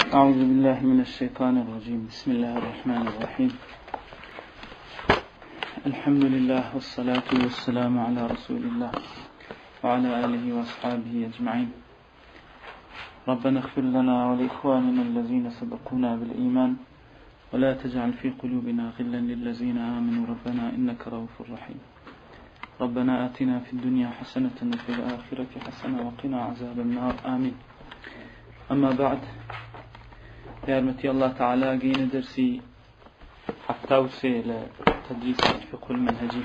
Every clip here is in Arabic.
أعوذ بالله من الشيطان الرجيم. بسم الله الرحمن الرحيم. الحمد لله والصلاة والسلام على رسول الله وعلى آله وأصحابه أجمعين. ربنا اغفر لنا ولإخواننا الذين سبقونا بالإيمان ولا تجعل في قلوبنا غلا للذين آمنوا ربنا إنك رؤوف رحيم. ربنا آتنا في الدنيا حسنة وفي الآخرة حسنة وقنا عذاب النار آمين. أما بعد، يارمتي الله تعالى جينا درسي حفتاوسي لتدريس الفقه المنهجي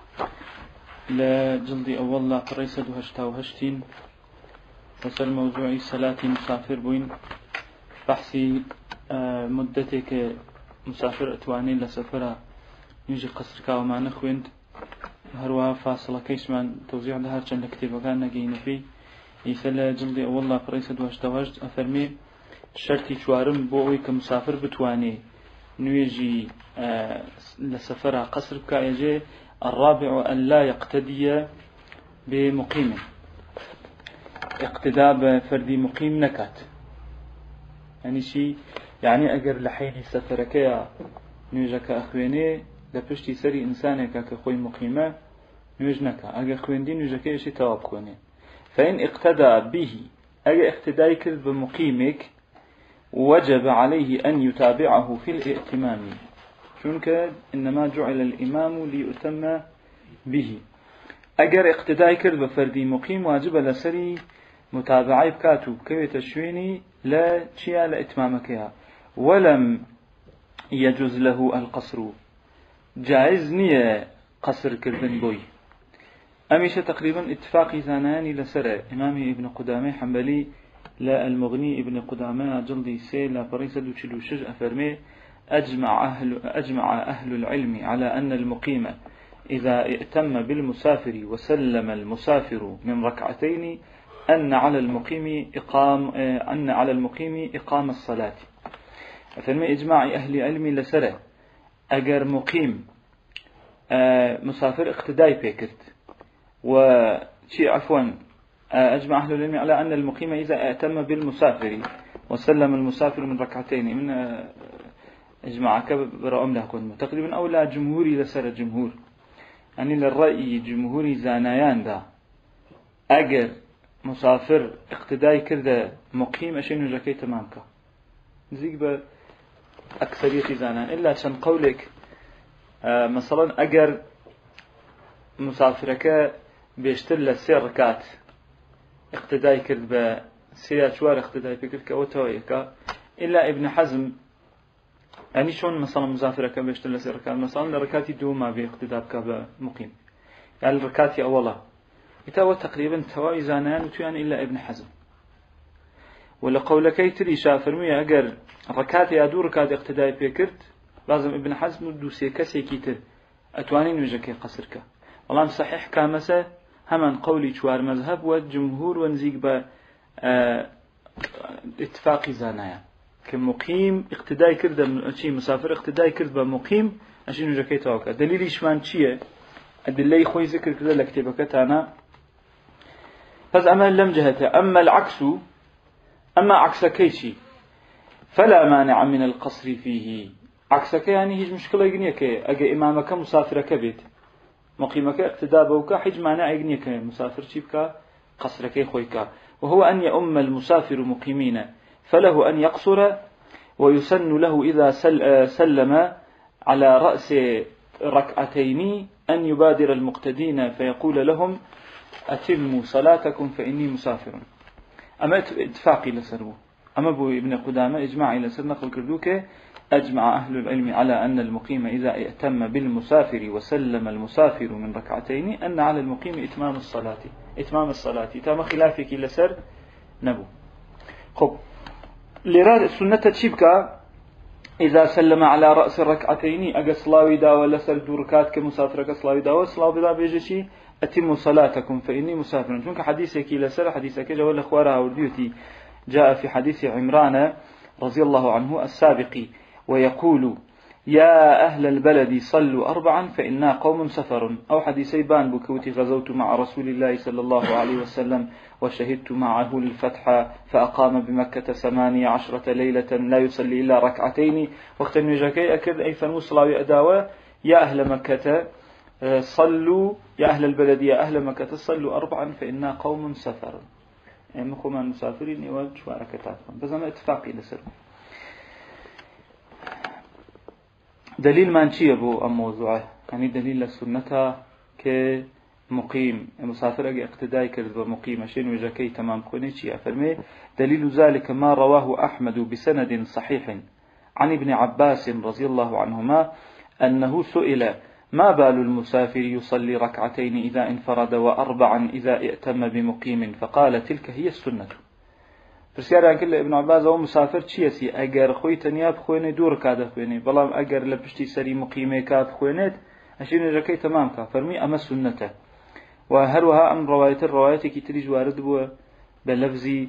لجلدي أول لا قريسة هشتا وهشتين وصل موضوعي صلاة مسافر بوين بحثي مدتك مسافر أتواني لسفرة يجي قصرك وما نخويند هروها فاصلة كيسمان توزيع لها كان لكتب وكان جينا فيه يسأل جلدي أول لا قريسة هشتا وهشت أفرمي شرطي شوارم بوي كمسافر بتواني نيجي لسفر قصر كايجي. الرابع أن لا يقتدي بمقيم، اقتداء بفردي مقيم نكات، يعني شيء يعني أجر لحين سفرك يا نيجك أخويني لبشتي سري إنسانك كخوي مقيمة نيجنك أجر خويندين نيجك إيش توابكوني. فإن اقتدى به أجر اقتداء كذب بمقيمك وجب عليه أن يتابعه في الائتمام، شنك إنما جعل الإمام ليؤتم به. أجر اقتداء كذب فردي مقيم واجب لسري متابعي بكاتو كوي تشويني لا شيء لإتمامك، ولم يجوز له القصر، جائز نية قصر كذبن بوي. أميشة تقريبا اتفاق زاناني لسر إمامي ابن قدامة حنبلي لا المغني ابن قدامة جلدي سيلا بريسة دوشلو شج أفرمي أجمع أهل العلم على أن المقيم إذا ائتم بالمسافر وسلم المسافر من ركعتين أن على المقيم إقام الصلاة. أفرمي إجماع أهل العلم لسرة أجر مقيم مسافر اقتداي بيكرت وشي عفوا أجمع أهل العلم على أن المقيم إذا ائتم بالمسافر وسلم المسافر من ركعتين من إجماع كبر أم لهكون تقريبا أولى جمهوري لسر جمهور، يعني للرأي جمهوري زانيان دا أجر مسافر اقتداي كذا مقيم أشين جاكي تمامك زيك بأكثرية زانان إلا شن قولك مثلا أجر مسافرك بيشتل سير ركعت اقتداء كذب سيرة شوار اقتداء كذب وتويك إلا ابن حزم، يعني شون مثلا مسافرك بيشتل سير ركعت مثلا ركعتي دوما باقتداء كمقيم، يعني الركعتي أولا يتوى تقريبا توائي زانان وتوان إلا ابن حزم. ولا قولكي تري شافر مية أجر ركعتي أدو ركعت اقتداء بيكرت لازم ابن حزم دوسي كسي كيتر أتوانين وجكي قصرك. والله صحيح كامسة همان قولي شوار مذهب والجمهور ونزيق اتفاق زانايا كمقيم اقتداء كرد شيء مسافر اقتداء كرد بمقيم عشان نجاكي توقع. دليل إشمان شيء الدليل خوي ذكر كذا لكتبك تانا فز أما لم جهته. أما العكس، أما عكسك شيء فلا مانع من القصر فيه. عكسك يعني هيج مشكلة يجنيك أجا إمامك مسافرك بيت مقيمك اقتداء بوك حج مانع يجنيك مسافر شيبك قصرك خويك، وهو أن يؤم المسافر مقيمين فله أن يقصر، ويسن له إذا سلم على رأس ركعتين أن يبادر المقتدين فيقول لهم أتموا صلاتكم فإني مسافر. أما اتفاقي لسره، أما أبو ابن قدامة إجماعي لسر نقل كردوك أجمع أهل العلم على أن المقيم إذا ائتم بالمسافر وسلم المسافر من ركعتين أن على المقيم إتمام الصلاة تام خلافك لسر نبو. خب لراد السنة تشبك إذا سلم على رأس الركعتين أجا صلاوي دا ولا سر دوركات كمسافرك صلاوي دا وصلاوي دا بيجشي أتموا صلاتكم فإني مسافر. شونك حديثك لسر حديثك جوال أخوارها ورديوتي جاء في حديث عمران رضي الله عنه السابقي ويقول يا أهل البلد صلوا 4 فإنا قوم سفر. أو حديثي بان بكوتي غزوت مع رسول الله صلى الله عليه وسلم وشهدت معه الفتح فأقام بمكة 18 ليلة لا يصلي إلا ركعتين. وقت النجاكي أكد أي فنوصل أداوة يا أهل مكة صلوا، يا أهل البلد يا أهل مكة صلوا 4 فإنا قوم سفر، يعني مخوما المسافرين يواجهوا ركعتاتهم، بس أنا اتفاقي لسر. دليل ما نشي أبو الموضوع، يعني دليل للسنة كمقيم مسافر أجي اقتداء كذب مقيم عشان وجاكي تمام كونيتشي أفرمي. دليل ذلك ما رواه أحمد بسند صحيح عن ابن عباس رضي الله عنهما أنه سئل ما بال المسافر يصلي 2 إذا انفرد و4 إذا ائتم بمقيم، فقال تلك هي السنة. پرسیاریان کرد لە ابن عباس ئەو مسافر چیەسی ئەگەر خۆی تەنیا بخوێنێ 2 ڕکات دەخوێنێ، بەڵام ئەگەر لە پشتی سەری مقیمێکا بخوێنێت ئەشی نوێژەکەی تەمام کا. فەرمی ئەمە سنەتە. و هەروەها ئەم ڕەوایەتێکی تریش وارد بووە بە لەفزی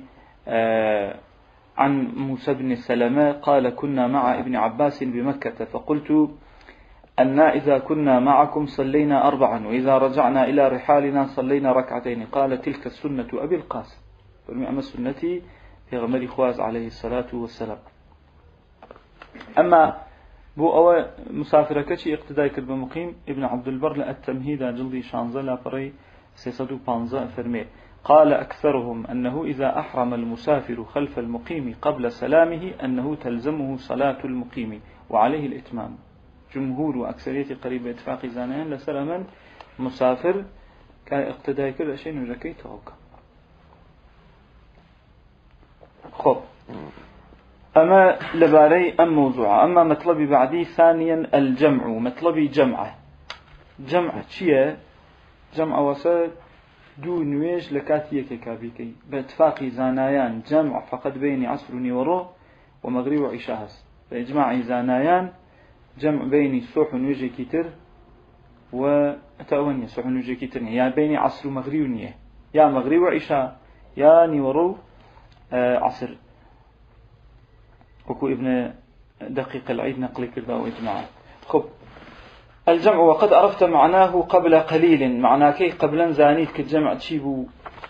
عن موسى بن سلمة قال كنا مع ابن عباس بمكة فقلت أنا إذا كنا معكم صلينا 4 وإذا رجعنا إلى رحالنا صلينا 2 قال تلك السنة أبي القاسم. فرمي أما سنتي في غمر خواز عليه الصلاة والسلام. أما بو أو مسافر كشي اقتداء كرب مقيم ابن عبد البر التمهيد جلدي شانزلا فري 615 فرمي قال أكثرهم أنه إذا أحرم المسافر خلف المقيم قبل سلامه أنه تلزمه صلاة المقيم وعليه الإتمام. جمهور وأكثرية قريبة اتفاق زانيان لسلما مسافر كان اقتداء كرب أشياء نجاكي توقع. خب أما لباري أم موضوع. أما مطلبي بعدي ثانيا الجمع. مطلبي جمع شيء جمع وسط دو نويج لكاتية كابيكي باتفاق زانايان جمع فقط بين عصر ونورو ومغرب وعشاء. بإجماع زانايان جمع بين صبح ونويج كتر وتأوني صبح ونويج كتر، يعني بين عصر ومغرب ونيه، يا مغرب وعشاء يا نورو عصر. وكو ابن دقيق العيد نقل كذا وإجماع. خب الجمع وقد عرفت معناه قبل قليل. معناه كي قبلا زانيت كالجمع تشيبو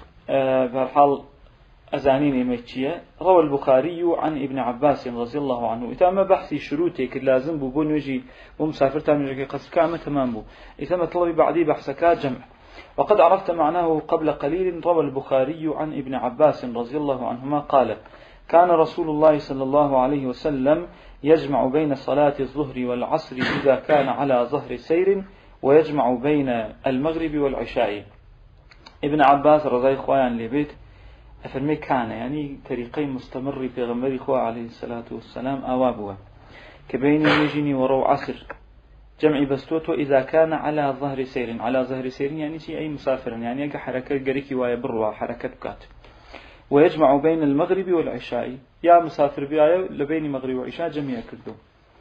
بحال أزانين إميتشية. روى البخاري عن ابن عباس رضي الله عنه إتام بحثي شروطك لازم بون وجي ومسافر تام وجي قص كامل تمام بو إتام طلبي بعدي بحثك جمع. وقد عرفت معناه قبل قليل. روى البخاري عن ابن عباس رضي الله عنهما قال كان رسول الله صلى الله عليه وسلم يجمع بين صلاة الظهر والعصر إذا كان على ظهر سير ويجمع بين المغرب والعشاء. ابن عباس رضي الله عنه لبيت أفرمي كان يعني طريقين مستمر في غمر خواه عليه الصلاة والسلام أوابها كبين يجيني ورو عصر جمع بستوتو إذا كان على ظهر سير. على ظهر سير يعني شيء أي مسافر، يعني يجي حركة جريكي ويبروا حركة بكات. ويجمع بين المغرب والعشاء، يا مسافر بيايا لبين مغرب وعشاء جميع كردو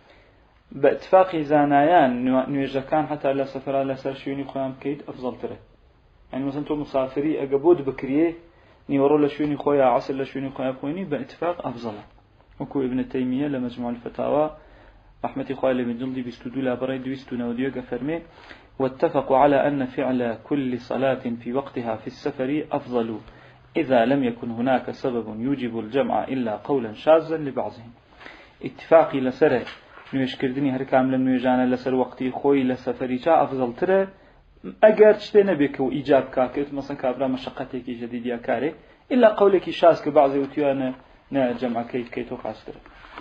باتفاق زانايان نويجكان حتى لا سفر لا سرشيوني خوام كيد أفضل تره. يعني مثلا تو مسافري أجبود بكريه نيورو لشوني خويا عصر لشوني خويا خويني باتفاق أفضل. وكو ابن تيمية لمجموع الفتاوى رحمة خوالي من جلدي بيستودو لابري دويستو نوديو قفرمي واتفقوا على أن فعل كل صلاة في وقتها في السفر أفضل إذا لم يكن هناك سبب يوجب الجمع إلا قولا شاذا لبعضهم. اتفاقي لسره نويش كردني هر كاملا نويجانا لسر وقتي خوي لسفري جاء أفضل تره أجر تشتنا بك وإيجاب كاكت مثلا كابرا مشقتك جديدة كاري إلا قولك شاذ كبعض وتيانا نا جمع كي توقع ستر.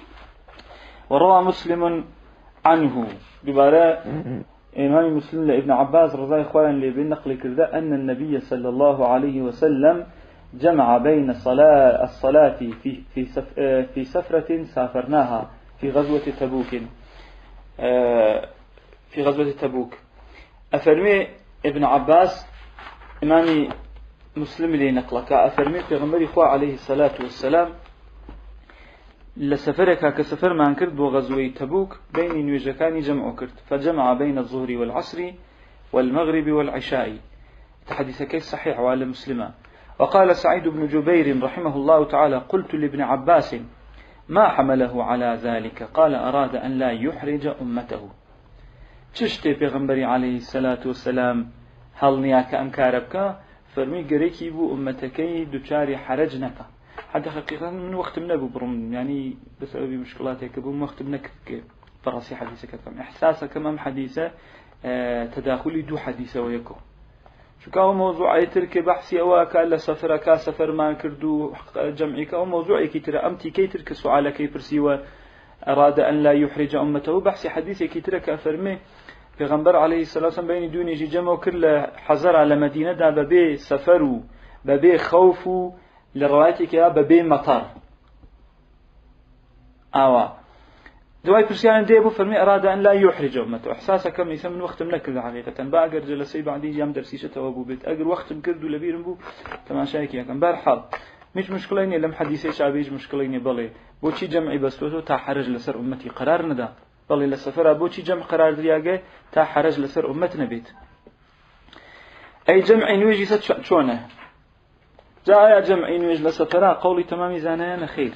وروى مسلم عنه ببراء إمام مسلم لابن عباس رضي الله عنه بالنقل كذا أن النبي صلى الله عليه وسلم جمع بين الصلاة في سفرة سافرناها في غزوة تبوك. أفرمي ابن عباس إمام مسلم لي نقلك أفرمي في غمر إخوة عليه الصلاة والسلام لسفرك كسفر ما انكرد وغزوة تبوك بين نويجكان جمع كرد فجمع بين الظهر والعصر والمغرب والعشاء. تحديث كيف صحيح وعلى مسلمة. وقال سعيد بن جبير رحمه الله تعالى قلت لابن عباس ما حمله على ذلك؟ قال أراد أن لا يحرج أمته. تشتي بيغمبري عليه الصلاة والسلام هل نياك أنكاربك فرمي قريكي بو أمتكي دوشاري حرجنك. حتى حقيقة من وقت من أبو برم يعني بسبب مشكلاتك بو وقت منك فرصي حديثك كم إحساسك كم حديثة تداخلي دو حديثة ويكو شو كاو موضوع يترك بحثي أواك إلا سفر كا سفر ما كردو جمعك أو موضوع كتير أمتي كي ترك سؤال كي برسي أراد أن لا يحرج أمته بحثي حديثي كتير كأفرمي في غنبر عليه الصلاة والسلام بين دوني جي جمع كل حزر على مدينة دا ببي سفرو ببي خوفو لروايتك يا ببي مطر دواي برسيان ديبو فرمي أراد أن لا يحرج أمته إحساسه كم يسمى من وقت منك حقيقة باقر جلسي بعدي جام درسيشة توابو بيت أقر وقت مكردو لبيرن بو تماشايك يكن بارحال مش مشكليني لم حديثي شعبيج مشكليني بلي بوشي جمعي بسوتو تا حرج لسر أمتي قرار ندا بلي لسفر بوشي جمع قرار درياقه تا حرج لسر أمتنا بيت أي جمع نويجي شونه جاء جمع نويج لسفر قولي تمامي زانيان خير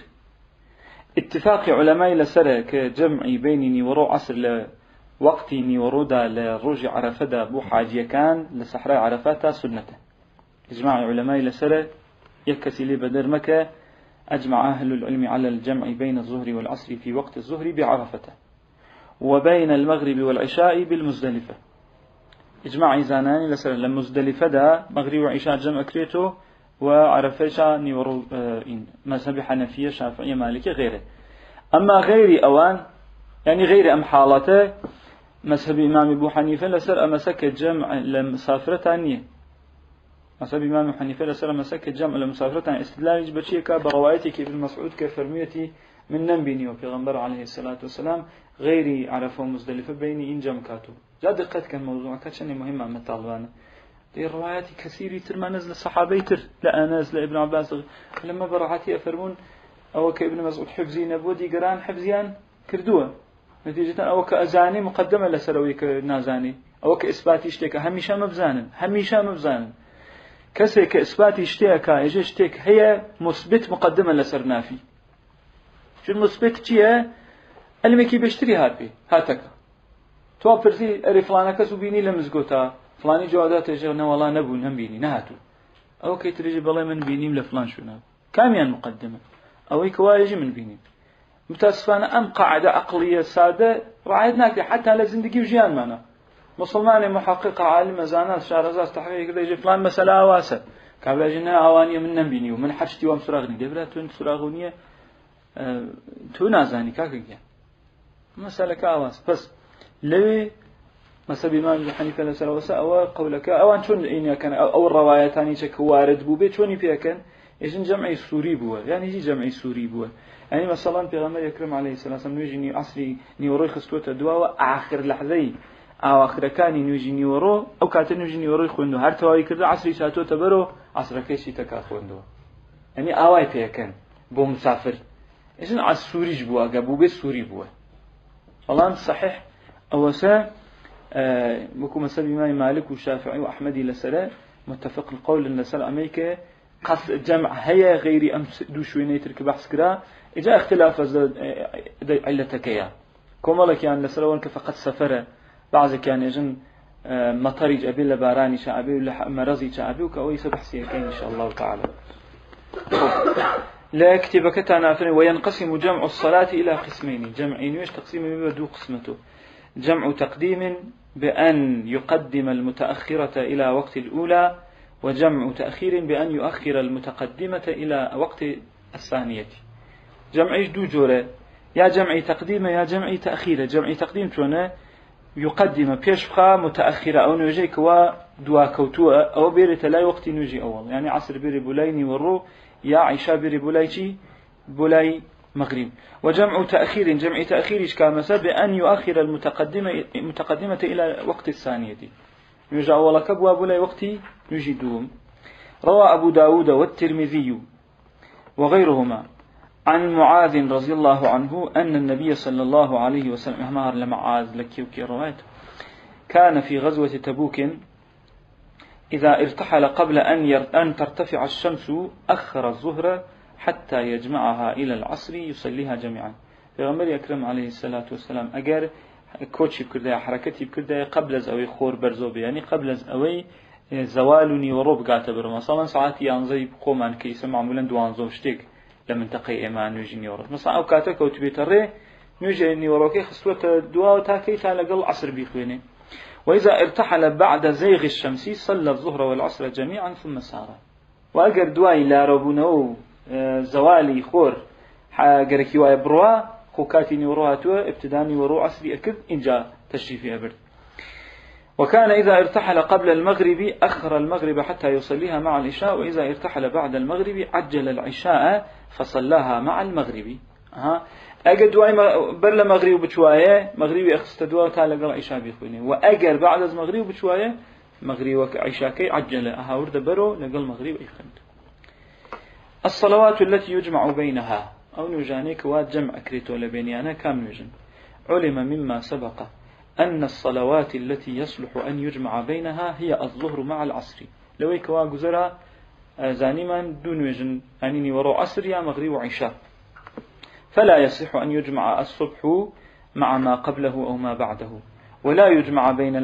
اتفاق علماء لسرة كجمع بينني ورو عصر لوقتي ورودا لروج عرفة بو حاجية كان لصحراء عرفات سنته إجماع علماء لسرة يكسي لي بدر مكة أجمع أهل العلم على الجمع بين الظهر والعصر في وقت الظهر بعرفة وبين المغرب والعشاء بالمزدلفة إجماع زاناني لسرة لمزدلفة دا مغرب وعشاء جمع كريتو وعرفة نيورو مذهب حنفية شافعية مالكية غيره. أما غير أوان يعني غير أم حالته مذهب إمام أبو حنيفة لسر أمسك الجمع لمسافرة ثانية. مذهب إمام أبو حنيفة لسر أمسك الجمع لمسافرة ثانية. استدلال بشيء كبروايتك ابن مسعود كفرميتي من نبيني وبيغمبر عليه الصلاة والسلام غيري عرفه مزدلفة بيني إن جمع كاتو. جاد قد كان موضوع كاتشني مهمة من طالبانه. دي روايات كثيرة ترما نزل الصحابة يتر لا نزل ابن عباس لما برعاتي أفرمون أو كابن مسعود حفظي نبودي قران حفظيان كردوه نتيجة أو كأزاني مقدمة لسروي كنازاني أو كإثبات يشتك هميشا مبزانا كسي كإثبات يشتك يجي يشتك هي مثبت مقدمة لسرنافي شو المثبت كيه المكي بيشتري هاربي هاتك تو برسي أريفلانك سبيني لمزقوتا فلاني جوادات يجينا والله نبو نبيني نهاتو أو كي تريجي بالله من بينيم لفلان شو ناب كاميان مقدمة أو كوايجي من بينيم متاسفانا أم قاعدة عقلية سادة رعايتنا حتى على زندقي وجيان معنا مسلمان محقق عالم زانات شارزات تحقيق كذا يجي فلان مسألة واسع قبل جينا أوانية من نبيني ومن حشتي ومسراغني دبرة تون سراغونية تو نازاني كاكيا مسألة كاواس بس ليه مثلا إمام أبو حنيفة لسه أو قولك أو أن شون إني كان أو الروايات هني شك وارد بو بيت شوني فيها كان إيش جمعي سوري بوا يعني يجي جمعي سوري بوا يعني مثلا في غمر يكرم عليه الصلاة والسلام يجيني عصري نيوري خستوت الدواء آخر لحظة أو آخر كان يجيني ورو أو كاتن يجيني ورو يخوندو هر تواي كذا عصري ساتو تبرو عصر كيشي تكاخوندو يعني أواي فيها كان بو مسافر إيش عصوري جبوا جابوا بيت سوري بوا والله صحيح أو وكو مسألة إمام مالك والشافعي وأحمد لسلا متفق القول أن لسلا أمريكا قص جمع هي غير أم دوشويني ترك بحث كرا إجا اختلاف علتك يا كمالك يعني لسلا وانك فقط سفر بعضك يعني يجن مطرج أبي لباراني شعبي ولا مرضي شعبي وكأويس بحثي كين إن شاء الله تعالى لا كتبك تعنافني وينقسم جمع الصلاة إلى قسمين جمعين ويش تقسيم بدو قسمته جمع تقديم بأن يقدم المتأخرة إلى وقت الأولى وجمع تأخير بأن يؤخر المتقدمة إلى وقت الثانية جمع دو جورة يا جمع تقديم يا جمع تأخير جمع تقديم شونه يقدم بيشفخة متأخرة أو نوجيك ودوا كوتوة أو بيرت لا وقت نوجي أول يعني عصر بيري بولايني والرو يا عشاء بيري بولايشي بولاي مغرب وجمع تأخير جمع تأخير كامسة بأن يؤخر المتقدمة إلى وقت الثانية يجي أولا كبوا بولاي وقت يجدوهم روى أبو داود والترمذي وغيرهما عن معاذ رضي الله عنه أن النبي صلى الله عليه وسلم أهمار لمعاذ لكيوكي روايته كان في غزوة تبوك إذا ارتحل قبل أن ترتفع الشمس أخر الظهر حتى يجمعها إلى العصر يصليها جميعا. پیغمبر اکرم عليه الصلاة والسلام اگر کوچی بکرده حرکتی بکرده قبل از اوی خور برزوبه، یعنی قبل از اوی زوالوني وروب قاتبر مثلا ساعات يانزي بقومان كيس معمولا دوانزو شتيك لمنطقة إيمان نيجي نيوروك مثلا أو كاتك أو تبيتري نيجي نيوروكي خصوة دوا تاكي تالقى العصر بيخويني. وإذا ارتحل بعد زيغ الشمس صلى الظهر والعصر جميعا ثم سار. وأجر دواي لا ربونه زوالي خور حاجركي وابروا خوكاتي نيوروهاتوا ابتداني ورو عصري أكد إن جاء تشريفي أبرد. وكان إذا ارتحل قبل المغرب أخر المغرب حتى يصليها مع العشاء، وإذا ارتحل بعد المغرب عجل العشاء فصلاها مع المغرب. أجد واي بل مغرب بشوية مغربي أخستدوا تالق العشاء بيخوني، وأجر بعد المغرب بشوية مغرب وعشاء كي عجل أهورد برو لقى المغرب يخند. الصلوات التي يجمع بينها أو نجانيك وجمع كريتو لبينيانا كام نجن. علم مما سبق أن الصلوات التي يصلح أن يجمع بينها هي الظهر مع العصر. لو يكوا جزرا زانيما دون وجن أنني وراء عصر يا مغرب وعشاء، فلا يصح أن يجمع الصبح مع ما قبله أو ما بعده، ولا يجمع بين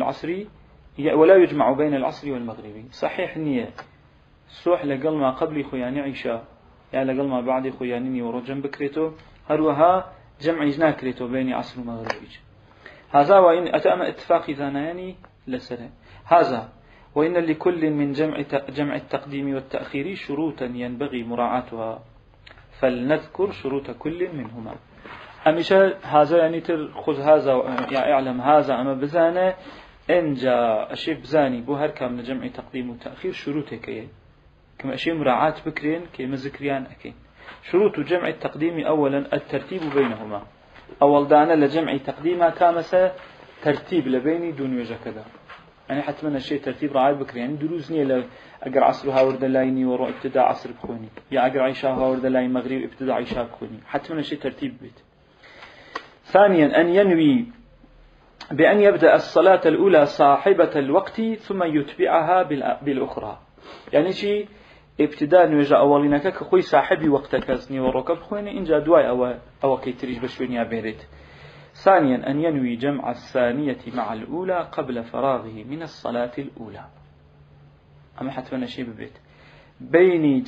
العصر والمغرب. صحيح نية الصبح لقل ما قبل خياني عشاء يا لقل ما بعد خياني وراء جنب كريتو هروها جمع جنا كريتو بين عصر ومغرب. هذا وإن أتأم اتفاق ثانيان لسنة هذا، وإن لكل من جمع التقديم والتأخير شروطا ينبغي مراعاتها، فلنذكر شروط كل منهما. أمشى هذا يعني ترخذ هذا يعني اعلم هذا أما بزانة إن جاء أشي بزاني بوهر كامل جمع تقديم وتأخير شروطه كما أشي مراعاة بكرين كما ذكريان أكين. شروط جمع التقديم أولا الترتيب بينهما. أول دانا لجمع تقديمها كامسة ترتيب لبيني دون وجه كذا، يعني حتمنى الشيء ترتيب رعاية بكري، يعني دروزني أقر عصرها ورد لايني ورو ابتداء عصر بخوني، يا أقر عيشاها ورد لاين مغرب ابتداء عيشها بخوني، حتمنى الشيء ترتيب بيت. ثانيا أن ينوي بأن يبدأ الصلاة الأولى صاحبة الوقت ثم يتبعها بالأخرى، يعني شيء ابتداء نوجه أولينك كخوي صاحبي وقتك أزني وركب خويني إن جاء دواي أو كيتريج بشويني أبيرت. ثانيا أن ينوي جمع الثانية مع الأولى قبل فراغه من الصلاة الأولى. أما حتى شيء ببيت بيني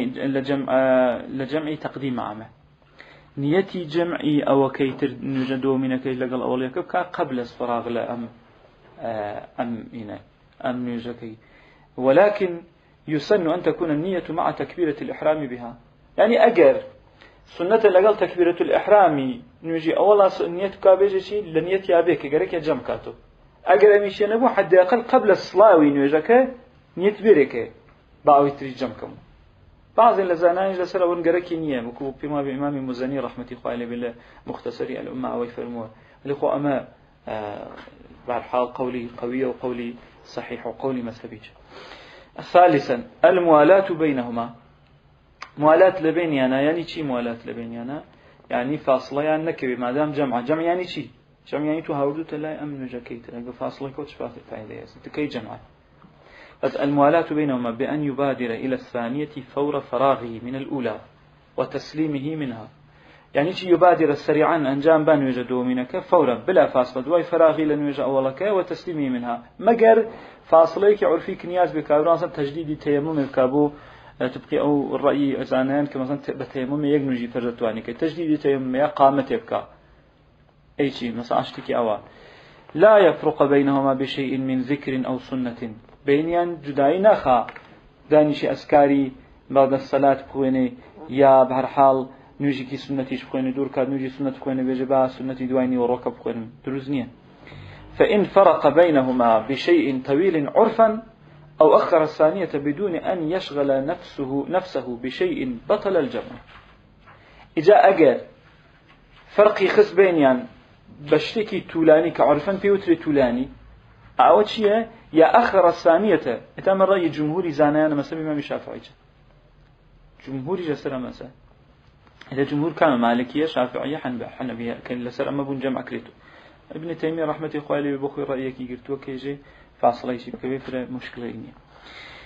لجمع تقديم عامة نيتي جمعي أو كيتر نجدو من كي لقى الأولية قبل الفراغ لا أم نجكي، ولكن يسن أن تكون النية مع تكبيرة الإحرام بها. يعني أجر سنة لقال تكبيرة الإحرام نجي أولا نية كابيجي شيء لنية يابيك جرك جم كاتو أجر أمشي نبو حد أقل قبل الصلاة وينوجك نية بيرك باوي تري جم كم. بعض اللزانان جلسوا ونجرك نية مكوب بما بإمام مزني رحمة الله بالله مختصري الأمة أو يفرموه الأخو أما بالحال قولي قوية وقولي صحيح وقولي مذهبي. ثالثا الموالاة بينهما. موالاة لبينيانا يعني شي موالاة لبينيانا يعني فاصلة يعني نكبي ما دام جمع يعني شي جمع يعني تو هاودو تلاقي أمن جاكيت لقى فاصلة كوتش فايدة تكي جمع. الموالاة بينهما بأن يبادر إلى الثانية فور فراغه من الأولى وتسليمه منها، يعني شي يبادر سريعا أن جام بان يجدو منك فورا بلا فاصلة دواي فراغي لن يجد أولك وتسليمه منها مجر فاصليك عرفي كنياز بكابرانسا تجديد تيمم الكابو تبقي أو الرأي أزانان كما مثلا بتيمم يجنجي فرزتواني كتجديد تيمم يا قامة يبكى أي شيء مثلا أشتكي أوا لا يفرق بينهما بشيء من ذكر أو سنة بينيان جداي نخا دانيش أسكاري بعد الصلاة بخويني يا بهر حال نوجي كي سنتيش بخويني دور كاد نوجي سنة بخويني بيجبا سنتي دويني وركب بخويني دروزنيا. فإن فرق بينهما بشيء طويل عرفا أو أخر الثانية بدون أن يشغل نفسه بشيء بطل الجمع. إذا أجر فرقي خس بينيان بشتكي تولاني كعرفا بيوتري تولاني أو شيء يا أخر الثانية إتام الرأي جمهوري زانيان مثلا إمام الشافعي جمهوري جسر مثلا إذا جمهور كان مالكية شافعية حنبية كان لسر أما بون جمع كريتو. ابن تيمية رحمة الله عليه بخوي رأيك يقرتوا كيجي فاصلة يشيب كبير مشكلة إني.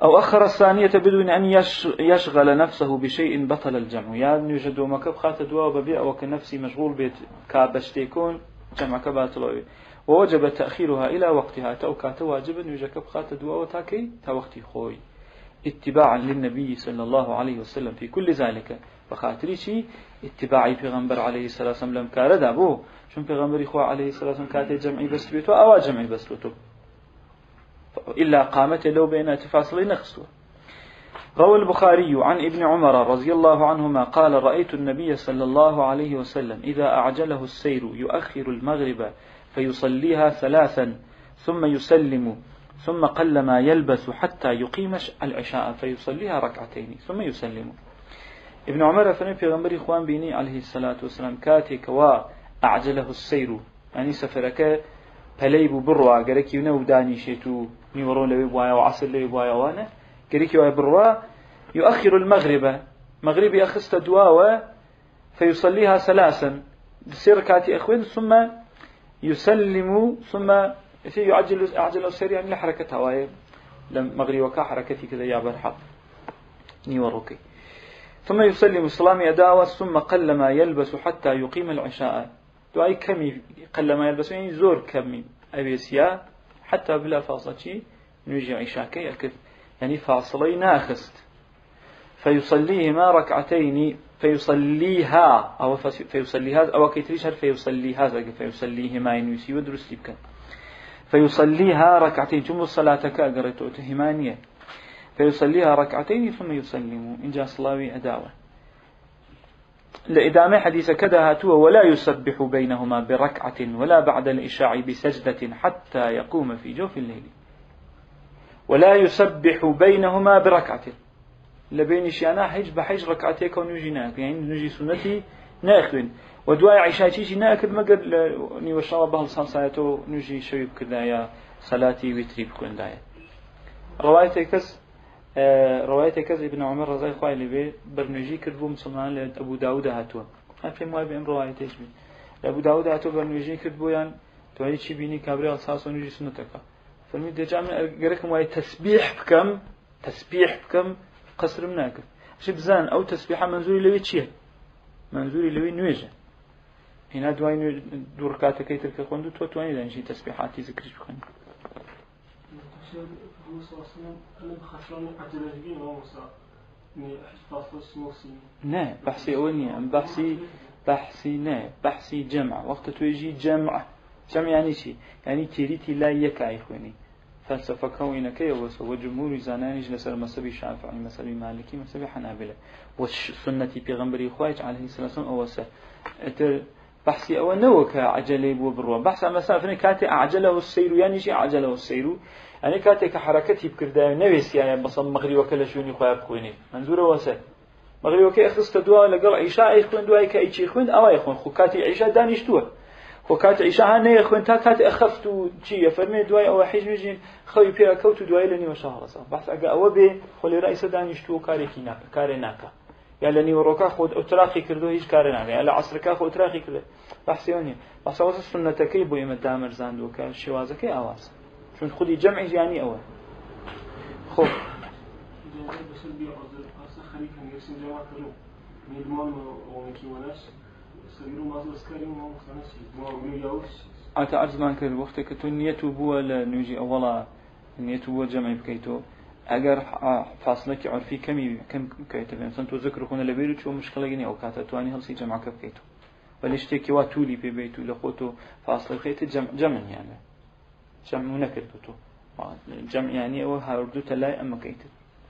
أو أخر الثانية بدون أن يشغل نفسه بشيء بطل الجمع، يعني يوجد مكب خات دواء وببيع وكنفسي مشغول بيت كابشتيكون جمع كباتلوي، ووجب تأخيرها إلى وقتها توكات واجبا يوجد خات دواء وتاكي توقتي خوي اتباعا للنبي صلى الله عليه وسلم في كل ذلك، فخاطري شيء اتباعي پیغمبر عليه الصلاة والسلام لم كارد أبوه شون پیغمبر إخوة عليه الصلاة والسلام كاتي جمعي بس بيتو أو جمعي بس بيتو إلا قامت لو بين تفاصيل نخصه. روى البخاري عن ابن عمر رضي الله عنهما قال رأيت النبي صلى الله عليه وسلم إذا أعجله السير يؤخر المغرب فيصليها ثلاثا ثم يسلم ثم قل ما يلبس حتى يقيم العشاء فيصليها ركعتين ثم يسلم. ابن عمر فني پیغمبر إخوان بيني عليه الصلاة والسلام كاتك وأعجله السير يعني سفرك پليب بروا گرکی نو دانیشتو نیورون لوی بوایا وعصر لوی بوایا وانا گرکی وای بروا يؤخر المغرب مغربي أخست دواوة فيصليها ثلاثا سركاتي أخوين ثم يسلم ثم أعجل السير يعني لحركة هواي لم مغربي وكا حركتي كذا يا برحق نيوروكي ثم يسلم السلام أداوة ثم قل ما يلبس حتى يقيم العشاء دعاء كمي قل ما يلبس يعني زور كمي أبيسيا حتى بلا فاصلة نجي عشاكي أكف يعني فاصلي ناخست فيصليهما ركعتين فيصليها أو فيصليها أو كيتريش فيصليها فيصليهما ينسي ودرس يبكن فيصليها ركعتين جمل الصلاة كأجرت تهمانية فيصليها ركعتين ثم يسلم إن جاء صلاوي أداوة لإدامة حديث كذا هاتوا ولا يسبح بينهما بركعة ولا بعد الإشاع بسجدة حتى يقوم في جوف الليل ولا يسبح بينهما بركعة لبين شيانا حج بحج ركعتين ونجي ناك يعني نجي سنتي ناخذين ودواء عشاء ناكد مقر نيوشوا بهالصان ساعته نجي شوي كذا يا صلاتي وتري بكون داية رواية كذا ابن عمر رضي الله عنه به برنجي كربو مسلمان لأبو داود هاتوا في مواد بأمر رواية تجمع لأبو داود هاتوا برنجي كربو يعني توعي شيء بيني كبر أساس ونجي سنتك فالميد جامع جرك مواد تسبيح بكم قصر مناك شيء بزان أو تسبيحة منزوري لوي تشيه منزوري لوي نويجه هنا دواي دوركاتك يترك خوندو تواني لأن شيء تسبيحاتي ذكرش بخن نه بحثي أولني أم بحثي جمع وقت تويجي جمع يعني شيء يعني تريتي لا يكعي خويني فلسفة كونك يوسف وجمهور زناني جلس المذهب الشافعي مذهب مالكي مذهب حنابلة والسنة بيغمبري خواج عليه الصلاة والسلام أوسع بحثي أول نوك عجلي بوبروا بحث مسافة كاتي أعجله السير يعني شيء أعجله السير يعني كاتي كحركتي بكرداء نويس يعني بصم مغري وكل شوني خواب خويني منظوره واسع مغري وكي أخذت دواء لقل عيشاء يخون دواء كأيشي يخون أو يخون خو كاتي عيشاء دانيشتوه خو كاتي عيشاء هاني يخون تا كاتي أخفتو شيء فرمي دواء أو حيج مجين خوي بيرا كوتو دواء لني وشهر صح بحث أجا أو به خلي رئيس دانيشتوه كاري ناكا يعني لني وروكا خود أتراخي كردو هيج كاري ناكا يعني عصركا خود أتراخي كردو بحثيوني بس واسه السنة كي بو يمد دامر زاندو كالشوازة كي أواس شون خدي جمعي يعني أول خب أنت أرزمان كل وقت كتنيته بوا لنجي أولا نيته بوا جمعي بكيتو أجر فاصلك عرفي كم كيتو مثلا تو ذكر خون لبيرو شو مشكلة جني أو كاتا تواني هالسي جمعك بكيتو وليشتكي واتولي ببيتو لخوتو فاصل خيت جمع يعني جمع نكرتو جمع يعني أو هاردو تلاي أما كيت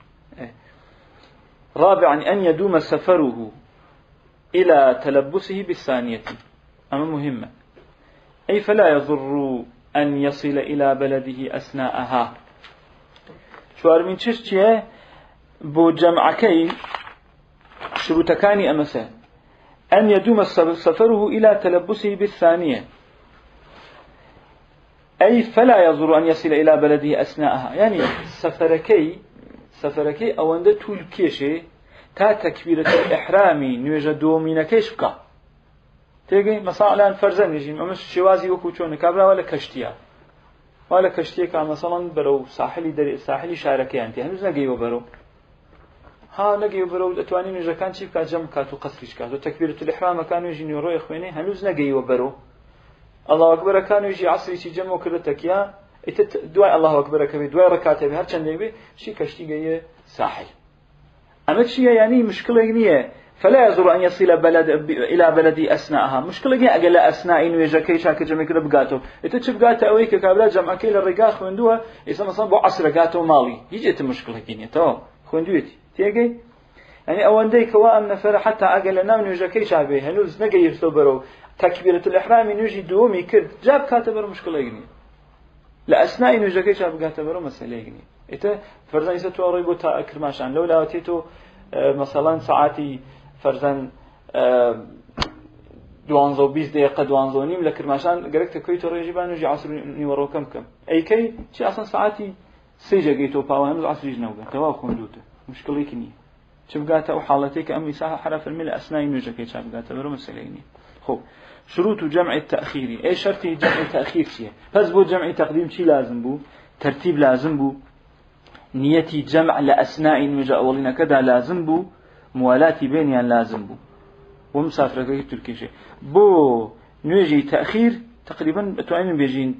رابعا أن يدوم سفره إلى تلبسه بالثانية أما مهمة أي فلا يضر أن يصل إلى بلده أثناءها شوار من تشتيه بو جمعكي شروطكاني أمسه أن يدوم سفره إلى تلبسه بالثانية أي فلا يضر أن يصل إلى بلده أثناءها يعني سفركي أو أن طول كيشي تا تكبيرة الإحرام نوجه دومين كيش بكا تيجي مثلا فرزا نجي أمس شوازي وكوشون كابلا ولا كشتيا ولا كشتيك مثلا برو ساحلي شاركي أنت هنوز نجيو برو ها نجيو برو أتواني نجا كان شيء كجمع كاتو قصرش كاتو تكبيرة الإحرام كانوا يجي يروي إخواني هنوز نجيو برو الله أكبر كانوا يجي عصري شي جمع كرتك يا دواء الله أكبر كبير دواء ركعتين بهر چند يبي شيء كشتي جاي ساحل أما شيء يعني مشكلة جنيه فلا يزور أن يصل إلى بلد أثناءها مشكلة جنيه أجل أثناء إنه يجاكي شاك جمع كده بقاته إتشبقاته أويك كابلا جمع كيل الرجاخ خوندوها إذا مثلا بو عصر قاته مالي يجي مشكلة جنيه تو خوندوتي تيجي يعني أول ديك وأن نفر حتى أجل نام يجاكي شابه هنوز نجي يرتبرو تكبيرة الإحرام نجي دومي كرد جاب كاتبر مشكلة جنيه لأثناء إنه جاكي شاب قاته برو مسألة جنيه إته فرزان إذا تو أريبو تا أكرماشان لو لا تيتو مثلا ساعتي فرزان دوانزو 20 دقيقة دوانزو نيم لكرماشان قالك تكوي تو ريجيبان وجي عصر نيورو كم أي كي شي أصلا ساعتي سيجا جيتو باوهم عصر يجنوغا توا خوندوته مشكلة كنيه شاب قاته وحالتك أمي ساعة حرف الميل أثناء إنه جاكي شاب قاته برو مسألة جنيه خب شروط جمع التأخير ايش شرط جمع التأخير شيء فزبو جمع تقديم شيء لازم بو ترتيب لازم بو نيتي جمع لأثناء وجاء أولنا كذا لازم بو موالاتي بينيان لازم بو ومسافر كي تركي شيء بو نيجي تأخير تقريبا توعين بيجين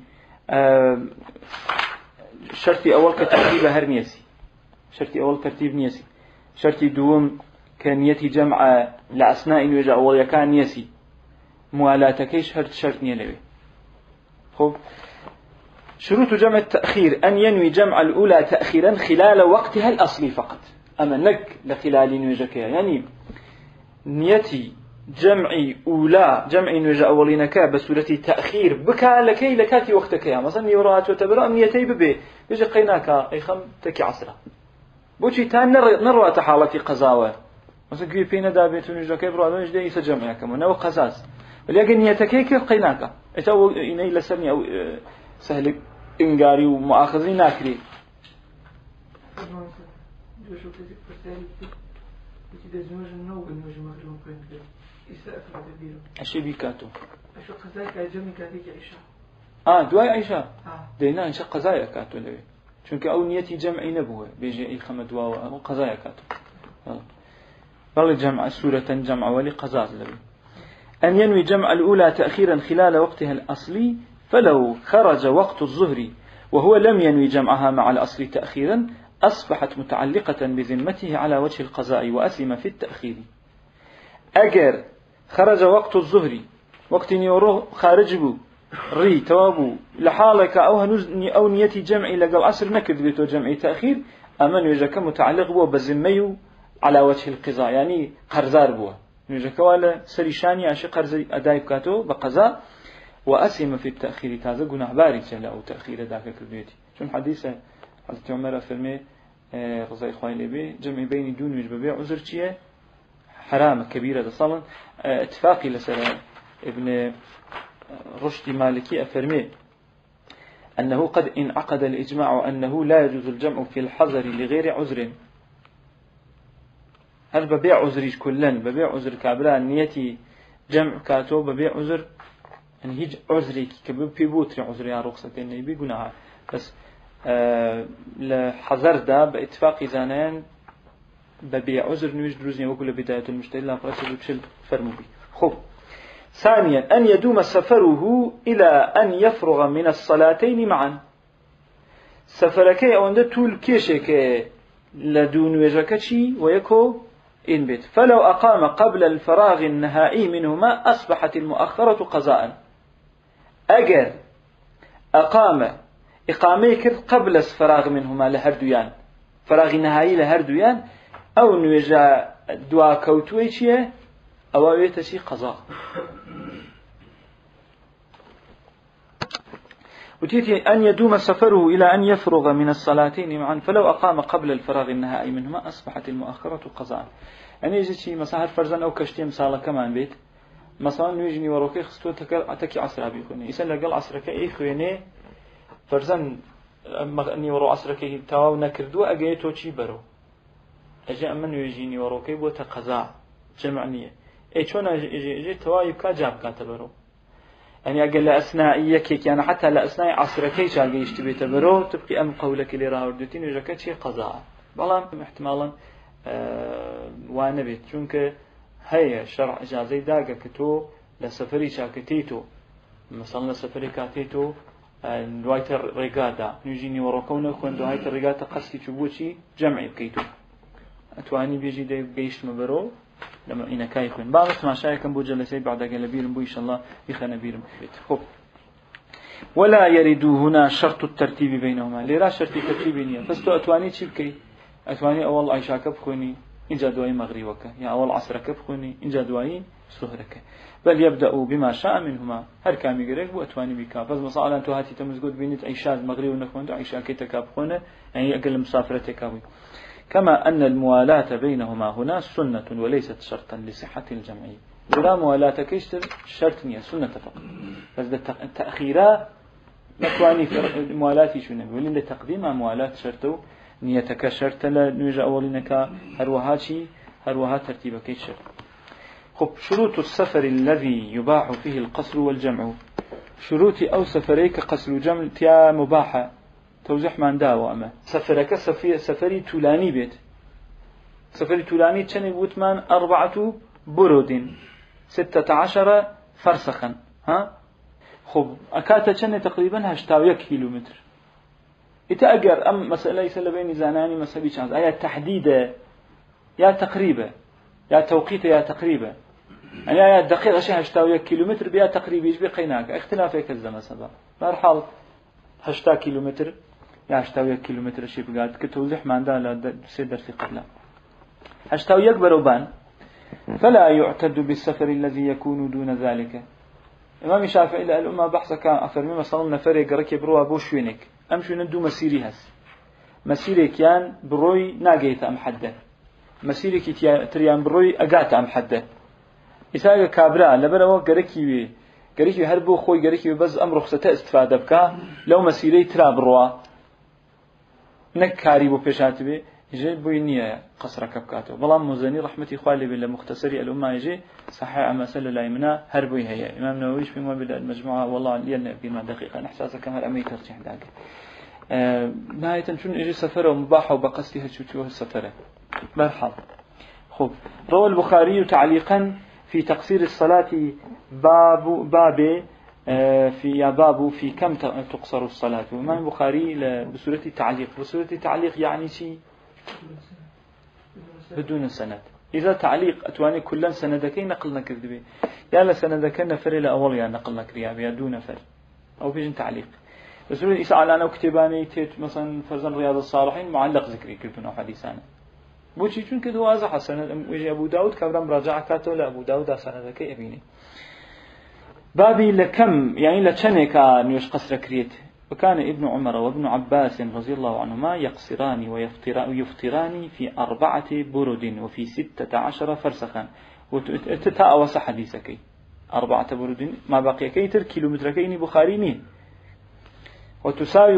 شرطي أول كترتيب هرنيسي شرطي أول ترتيب نيسي شرطي دوم كنيتي جمع لأثناء وجاء أولنا كان نيسي موالاتكيش هرت شرط نيلوي خب شروط جمع التأخير أن ينوي جمع الأولى تأخيرا خلال وقتها الأصلي فقط أما نك لخلال نوجكها يعني نيتي جمعي أولى جمعي نوجة أولينك بسورة تأخير بكا لكي لكاتي وقتك مثلا يورات وتبرأ نيتي ببي بيجي قيناك أي خم تكي عصرة بوشي تان نروى تحالتي قزاوة مثلا كي بينا دابيت نوجك برا نوجد يسا جمعك ونو قزاز ولكن نيتك كيف قيناك إتو إني لسني أو سهل إنقاري ومؤاخذين ناكري أشي بيكاتو أشو قزايا كاجمي كاتيك عيشة دواي عيشة دينا إنشاء قزايا كاتو لوي چونك أو نيتي جمعي نبوه بيجي أي خمد دواء أو قزايا كاتو بل جمع سورة جمع ولي قزاز لوي أن ينوي جمع الأولى تأخيرا خلال وقتها الأصلي فلو خرج وقت الظهر وهو لم ينوي جمعها مع الأصل تأخيرا أصبحت متعلقة بذمته على وجه القضاء وأثم في التأخير أجر خرج وقت الظهر وقت يورو خارج بو ري توابو لحالك أو نيتي جمعي لقى العصر نكد بيتو جمعي تأخير أمن يجاك متعلق بو بذمه على وجه القضاء يعني قرزار بو يجاك ولا سريشاني عشي قرز أداي بكاتو بقضاء وأسهم في التأخير كذا قناع بارك لا أو تأخير ذاك البيت شون حديثه حضرت عمر فرمي رضي الله عنه جمع بين دون وجبة عذر شيء حرام كبيرة صلا اتفاقي لسر ابن رشد مالكي أفرمي أنه قد انعقد الإجماع أنه لا يجوز الجمع في الحظر لغير عذر هل ببيع عذريش كلن ببيع عذر كابلا نيتي جمع كاتو ببيع عذر يعني هيج عذري كبير بيبوتري عذري يا رخصة إنه بيجونا بس لحذر ده باتفاق زانان ببيع عذر نيج دروزني وكل بداية المشتري لا فرصة بشل فرمو بي خب ثانيا أن يدوم سفره إلى أن يفرغ من الصلاتين معا سفركي أو عنده طول كيشك لدون وجكشي ويكو إن بيت فلو أقام قبل الفراغ النهائي منهما أصبحت المؤخرة قضاء أجر أقام إقامة قبل الفراغ منهما لهردويان فراغ نهائي لهردويان أو نوجا دوا كوتويشية أو يتشي قضاء وتيتي أن يدوم سفره إلى أن يفرغ من الصلاتين معا فلو أقام قبل الفراغ النهائي منهما أصبحت المؤخرة قضاء يعني يجي شيء مثلا فرزان أو كشتي مثلا كمان بيت مثلا نيجي وروكي خستو تكي عصر بيكوني يسأل لقال عصرك أي خويني فرزان مغني ورو عصرك تواو نكردو أجيتو شي برو أجي أمن يجيني وروكي بوتا قضاء جمعنية أي شون أجي توايب كجاب كاتبرو يعني أقل أثناء كيك يعني حتى لأثناء عصر كيش عجيش تبي تبرو تبقي أم قولك اللي راودتين وجاكت شيء قضاء والله احتمالا وأنا بيت شونك هي شرع إجازة داقة كتو لسفري شاكتيتو مثلا لسفري كاتيتو رواية الرقادة نجيني وروكونا كون رواية الرقادة قصي تبوشي جمعي بكيتو أتواني بيجي دي بقيش مبرو لما إنا كايكون بعض ما شايكم بو جلسي بعد قال بيرم بو إن شاء الله يخنا بيرم خب ولا يرد هنا شرط الترتيب بينهما لرا شرط الترتيب نية فستو أتواني تشبكي أتواني أول عشاء كبخوني إن جاء دواي مغربك يا أول عصر كبخوني إن جاء دواي سهرك بل يبدأ بما شاء منهما هر كامي قريك وأتواني بكا فز مصالا أنتو هاتي تمزقود بينت عشاء مغرب ونكون عشاء كي تكابخونه يعني أقل مسافرة تكاوي كما أن الموالاة بينهما هنا سنة وليست شرطا لصحة الجمع ولا موالاة كيش شرط نية سنة فقط بس التأخيرات نكواني في الموالاة شنو ولين لتقديم موالاة شرطه نيتك شرط لا نوجا أولينك هروها ترتيب كيش شرط خب شروط السفر الذي يباح فيه القصر والجمع شروط أو سفريك قصر وجمع تيا مباحة توزيح من داوى أما سفرك سفري تولاني بيت سفري تولاني تشني بوتمان 4 برود 16 فرسخا ها خب أكاتا تشني تقريبا 8 كيلومتر إتأجر أم مسألة يسأل بين زاناني مسألة شانز أي تحديدا يا تقريبا يا توقيت يا تقريبا يعني يا دقيقة شيء 8 كيلومتر بيا تقريبا يجبي قيناك اختلاف كذا سبا مرحل 8 كيلومتر يا 8 كيلومتر شيء بقعد كتوزح ما عندها لا سيدر في قبله 8 يكبر وبان فلا يعتد بالسفر الذي يكون دون ذلك إمام الشافعي إلى الأمة بحث كان أفرمي مثلا نفرق ركب روا بوشوينك أمشي ندو مسيري هس مسيري كيان بروي ناقيت أم حده مسيري تريان بروي أقات أم حده إساق كابرا لبروا قريكي هربو خوي قريكي بز أمر رخصة استفادة بك لو مسيري ترا بروا نكاري بو بيشات بي يجي بوينية قصر كبكاته والله موزني رحمتي خوالي بالله مختصري الأمة يجي صحيح أما سل لا يمنا هربوي هي إمام نوويش بما بدا المجموعة والله لينا بما دقيقة نحساسه كما أمي ترجح داك نهاية شون يجي سفره ومباحه وبقصدها شو السفره مرحب خب روى البخاري تعليقا في تقصير الصلاة باب في كم تقصر الصلاة وإمام البخاري بصورة تعليق يعني شيء بدون سند إذا تعليق أتواني كلا سندكين نقلنا كذبه يا لسندكين نفر إلى أول يا نقلنا كرياب يا دون نفر أو بيجن تعليق بصورة إسا على أنا وكتباني تيت مثلا فرزن رياض الصالحين معلق ذكري كرتنا حديثانا بوشي چون كده واضح سند ويجي أبو داود كبرم راجع كاتو لأبو داود سندكين أبيني بابي لكم يعني لشنك نيوش قصر كريت وكان ابن عمر وابن عباس رضي الله عنهما يقصران ويفطران في 4 برد وفي 16 فرسخا وتتأوس حديثك 4 برد ما بقي كيتر كيلومتركين بخارينين وتساوي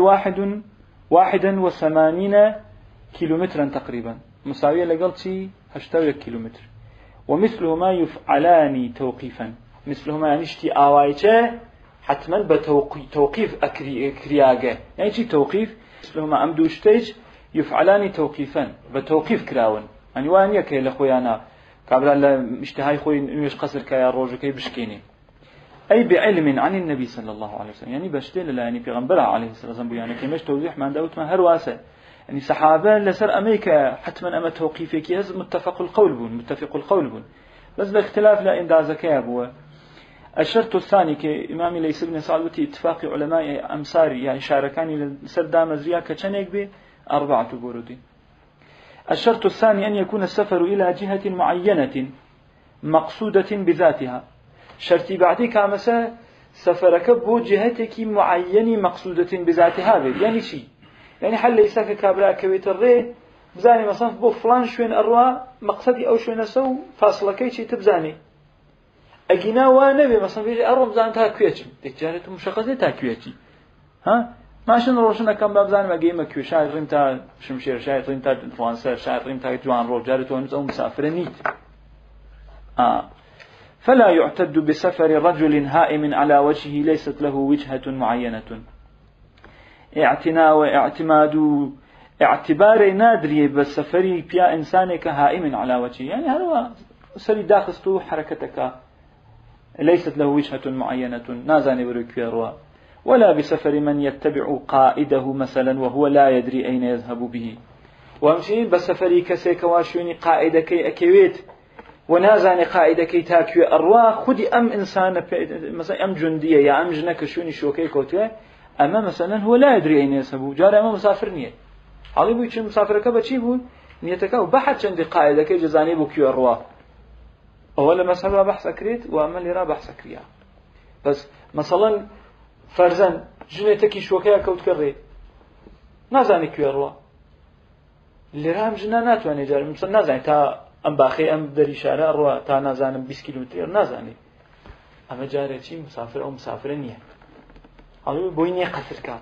81 كيلومترا تقريبا مساوية لقلتي 8 كيلومتر ومثلهما يفعلان توقيفا مثلهما يعني اشتي آوايته حتما بتوقيف كرياجة يعني شيء توقيف مثلهما أمدوشتيج يفعلان توقيفا بتوقيف كراون يعني وانيا كي لخويانا قبل لا اشتهاي خوي نيش قصر كيا روج كي بشكيني أي بعلم عن النبي صلى الله عليه وسلم يعني بشتيل لا يعني بيغمبر عليه الصلاة والسلام يعني كمش توضيح ما داوت ما هرواسة يعني صحابة لسر أمريكا حتما أما توقيفك يهز متفق القول بون بس باختلاف لا إندازك يا أبوه الشرط الثاني كإمام ليس بن سعد اتفاق علماء أمصاري يعني شاركان لسد مزريا كشنيك ب 4 برود. الشرط الثاني أن يكون السفر إلى جهة معينة مقصودة بذاتها. شرطي بعدي كامسا سفرك بو جهتك معينة مقصودة بذاتها يعني شيء يعني حل ليس كابراء كويت الري بزاني مثلا بو فلان شوين أروا مقصدي أو شوين أسو فاصلة كي شيء تبزاني أجينا ونبي مثلا بيجي أروم زان تاكويتش تجارة مشقة تاكويتش ها ماشين روشنا كم بابزان ما جيم كيو شاير ريم تا شمشير شاير ريم تا فرنسا شاير ريم تا جوان رو جارة ونز أو مسافر نيت فلا يعتد بسفر رجل هائم على وجهه ليست له وجهة معينة. اعتناء واعتماد اعتبار نادري بالسفر بيا إنسانك هائم على وجهه، يعني هذا سري داخستو حركتك ليست له وجهة معينة نازاني بركيروا، ولا بسفر من يتبع قائده مثلا وهو لا يدري أين يذهب به. وامشي بسفري كسيك واشوني قائدك أكيويت ونازاني قائدك تاكوي أروا خدي أم إنسان مثلا أم جندية يا أم جنك شوني شوكي كوتوه، أما مثلا هو لا يدري أين يذهب، جاري أما مسافر نية حالي بو يشي مسافرك بچي بو نيتك وبحث عند قائدك جزاني بو كيو أروا أولا مثلا بحث أكريت وأما اللي را بحث أكريا. بس مثلا فرزن جنتك شوكي كوت كري نازاني كيو أروا اللي رام جنانات واني جاري مثلا نازاني تا أم باخي أم دري شارع أروا تا نازاني 20 كيلومتر نازاني، أما جاري شي مسافر أو مسافر نية حالي بويني قصر كان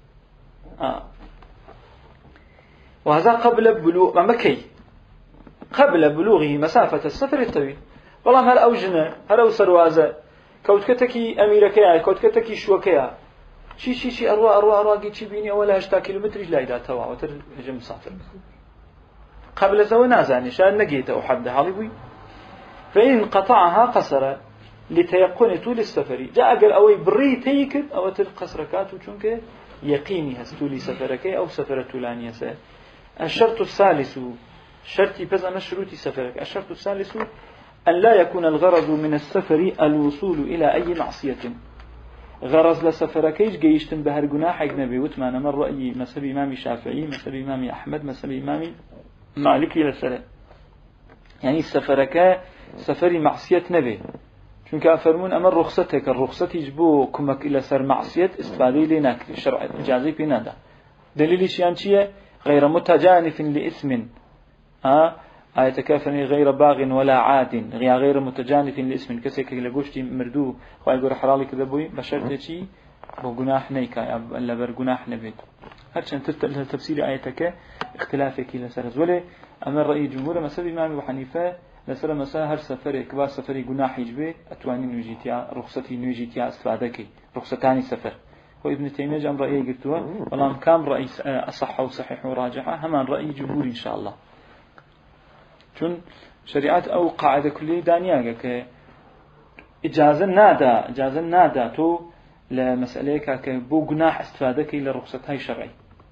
وهذا قبل بلوغ مكي قبل بلوغه مسافة السفر الطويل. والله هل أوجنا هل أوسر وازا كوتكتكي أميركيا كوتكتكي شوكيا شي أروا قيتشي بيني أولا 8 كيلومتر لا إذا توا وتر هجم مسافر قبل زو نازاني شان نجيت أو حد حالي. فإن قطعها قصر لتيقن طول السفر جاء قال أوي بري تيكب أو تلقصركات وشونك يقيني هستولي سفرك أو سفر تولانية سه. الشرط الثالث شرطي بس أنا شروطي سفرك. الشرط الثالث أن لا يكون الغرض من السفر الوصول إلى أي معصية. غرض لسفركيش جيشتن بهر جناح أجنبي وتمانا من رأي مذهب إمام الشافعي مذهب إمام أحمد مذهب إمام مالك إلى السلام، يعني السفرك سفر معصية نبي چونك أفرمون أما رخصتك الرخصة يجبو كمك إلى سر معصية استفادة لناك شرع إجازي في نادا. دليل شيان شيء غير متجانف لإثم آية كافرني غير باغ ولا عاد غير متجانف لإثم كسيك لقوشتي مردو خواهي قول حرالي كذا بوي بشرت شيء بو جناح نيكا إلا بر جناح نبيت. هرشان تفسير آيتك اختلافك إلى سرز ولا أما رأي جمهور مسألة إمام أبو حنيفة لسر مسألة هر سفر كبار سفري جناح يجبه أتواني نوجيتيا رخصتي نوجيتيا استفادك رخصتاني سفر. وابن تيمية جام رأيه قلتوه والله كام رأي أصح وصحيح وراجحة همان رأي جمهور إن شاء الله. چون شريعات أو قاعدة كلية دانياغا ك إجازة نادا تو لمسألة كبو جناح استفادك إلى رخصة هاي شرعي.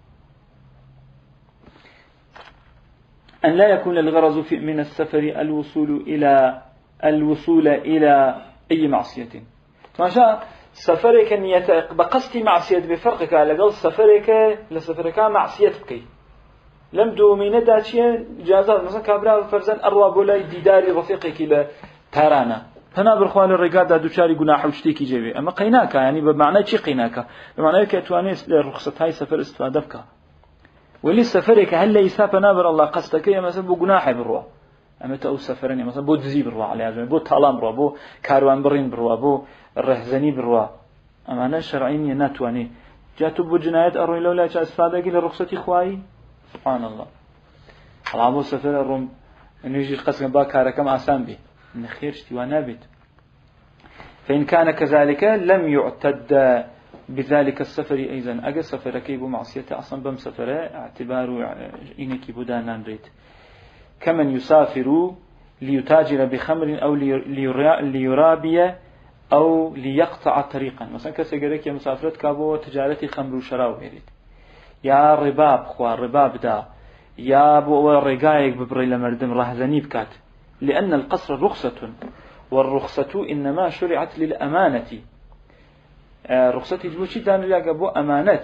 أن لا يكون الغرض من السفر الوصول إلى أي معصية. ماشا سفرك نية بقصد معصية بفرقك على قل سفرك معصية بكي لم دومين داتشيا جازات مثلا كابرا فرزان أروى بولاي ديداري رفيقك إلى تارانا هنا برخوان الرقاد دوشاري قناح وشتيكي جيبي أما قيناك يعني بمعنى شي قيناك بمعنى كأتوانيس لرخصة هاي سفر استفادفك ولي سفرك هل يسافر نابر الله قصدك يا مثلا بو قناح بروا أما تأو سفرني مثلا بو دزي بروا على عزمي بو طالان بروا بو كاروان برين بروا بو الرهزني بروا أما أنا شرعين يناتواني جاتو بو جنايات أروي لولا استفادك لرخصة خواي سبحان الله العبو سفر الروم إنه يجي القسم باكاركم آسان به من خير اشتوانا بيت. فإن كان كذلك لم يعتد بذلك السفر أيضا أجل سفر كيبو معصية أصلا بم سفر اعتبار إنك بدانا ريت كمن يسافر ليتاجر بخمر أو ليرابي أو ليقطع طريقا مثلا كسجرك يا مسافرت كابو تجارتي خمر وشراو بيريد يا رباب خوار رباب دا يا بو رقايق ببري لمردم رهزني بكات لأن القصر رخصة والرخصة إنما شرعت للأمانة. رخصة جبوشي دان لقبو أمانة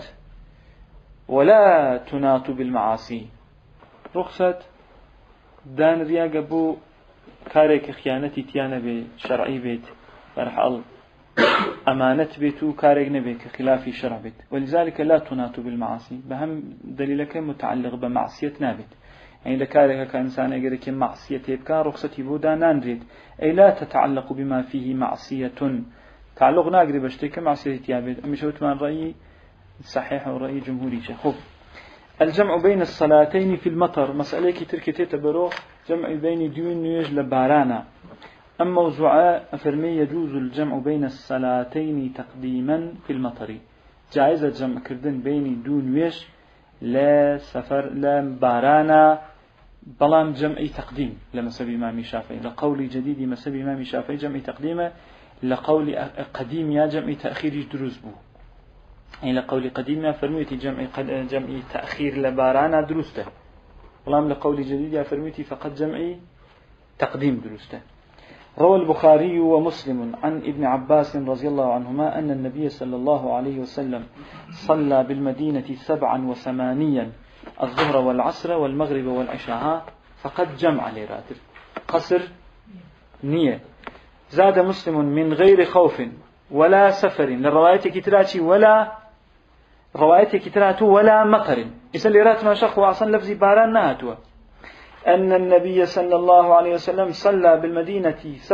ولا تناط بالمعاصي. رخصة دان لقبو كارك خيانتي تيانا بشرعي بيت فرحال أمانة بيتو كارك نبي كخلاف شرع بيت ولذلك لا تناط بالمعاصي بهم دليلك متعلق بمعصية نابت يعني لكارك كإنسان يقولك معصية يبكى رخصتي بودا نانريد أي لا تتعلق بما فيه معصية تعلق ناقري بشتك معصية يابد أمي شوت من رأيي صحيح ورأي جمهوري خب. الجمع بين الصلاتين في المطر مسألة كي تركي تبرو جمع بين دون نيج لبارانا أما موضوع أفرمي يجوز الجمع بين الصلاتين تقديما في المطر، جائزة جمع كردن بين دون ويش لا سفر لا بارانا، بلام جمعي تقديم لمسبي إمام الشافعي، لقول جديد مسبي إمام الشافعي جمعي تقديمه، لقول قديم يا جمعي تأخير دروز بو، يعني لقول قديم يا فرميتي جمعي تأخير لبارانا درسته، بلام لقول جديد يا فرميتي فقط جمعي تقديم درسته. روى البخاري ومسلم عن ابن عباس رضي الله عنهما أن النبي صلى الله عليه وسلم صلى بالمدينة 87 الظهر والعصر والمغرب والعشاء فقد جمع لراتب قصر نية. زاد مسلم من غير خوف ولا سفر، للرواية كتراتي ولا رواية كترات ولا مطر، إذا لراتنا شخ وعصن لفظي باران نهاتوا. أن النبي صلى الله عليه وسلم صلى بالمدينة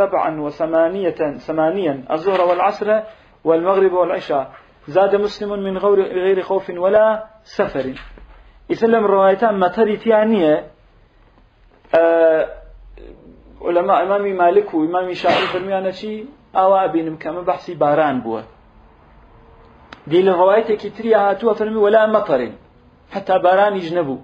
87 الظهر والعصر والمغرب والعشاء. زاد مسلم من غير خوف ولا سفر. إسلام الروايتان مطرت يعني علماء إمامي مالك وإمامي شافعي فرميانا شيء أو أبينم كما بحثي باران بوا. دي الرواية كتريا هاتوا فرمي ولا مطر حتى باران يجنبوا.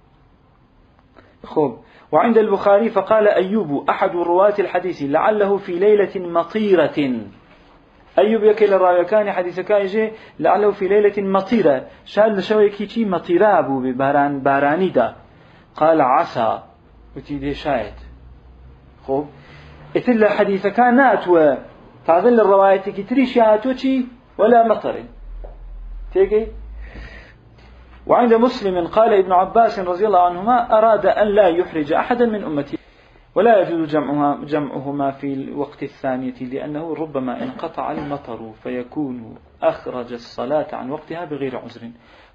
خب. وعند البخاري فقال أيوب أحد رواة الحديث لعله في ليلة مطيرة. أيوب يكيل الراوي كان حديث كايجي لعله في ليلة مطيرة، شال شوي كيتي مطيرة أبو باراني دا. قال عسى وتيدي شاهد. خب إتلا حديث كانت وتعذل الرواية كتريش ياتوتي ولا مطر تيجي. وعند مسلم قال ابن عباس رضي الله عنهما أراد أن لا يحرج أحدا من أمتي ولا يجوز جمعهما في الوقت الثانية لأنه ربما انقطع المطر فيكون أخرج الصلاة عن وقتها بغير عذر.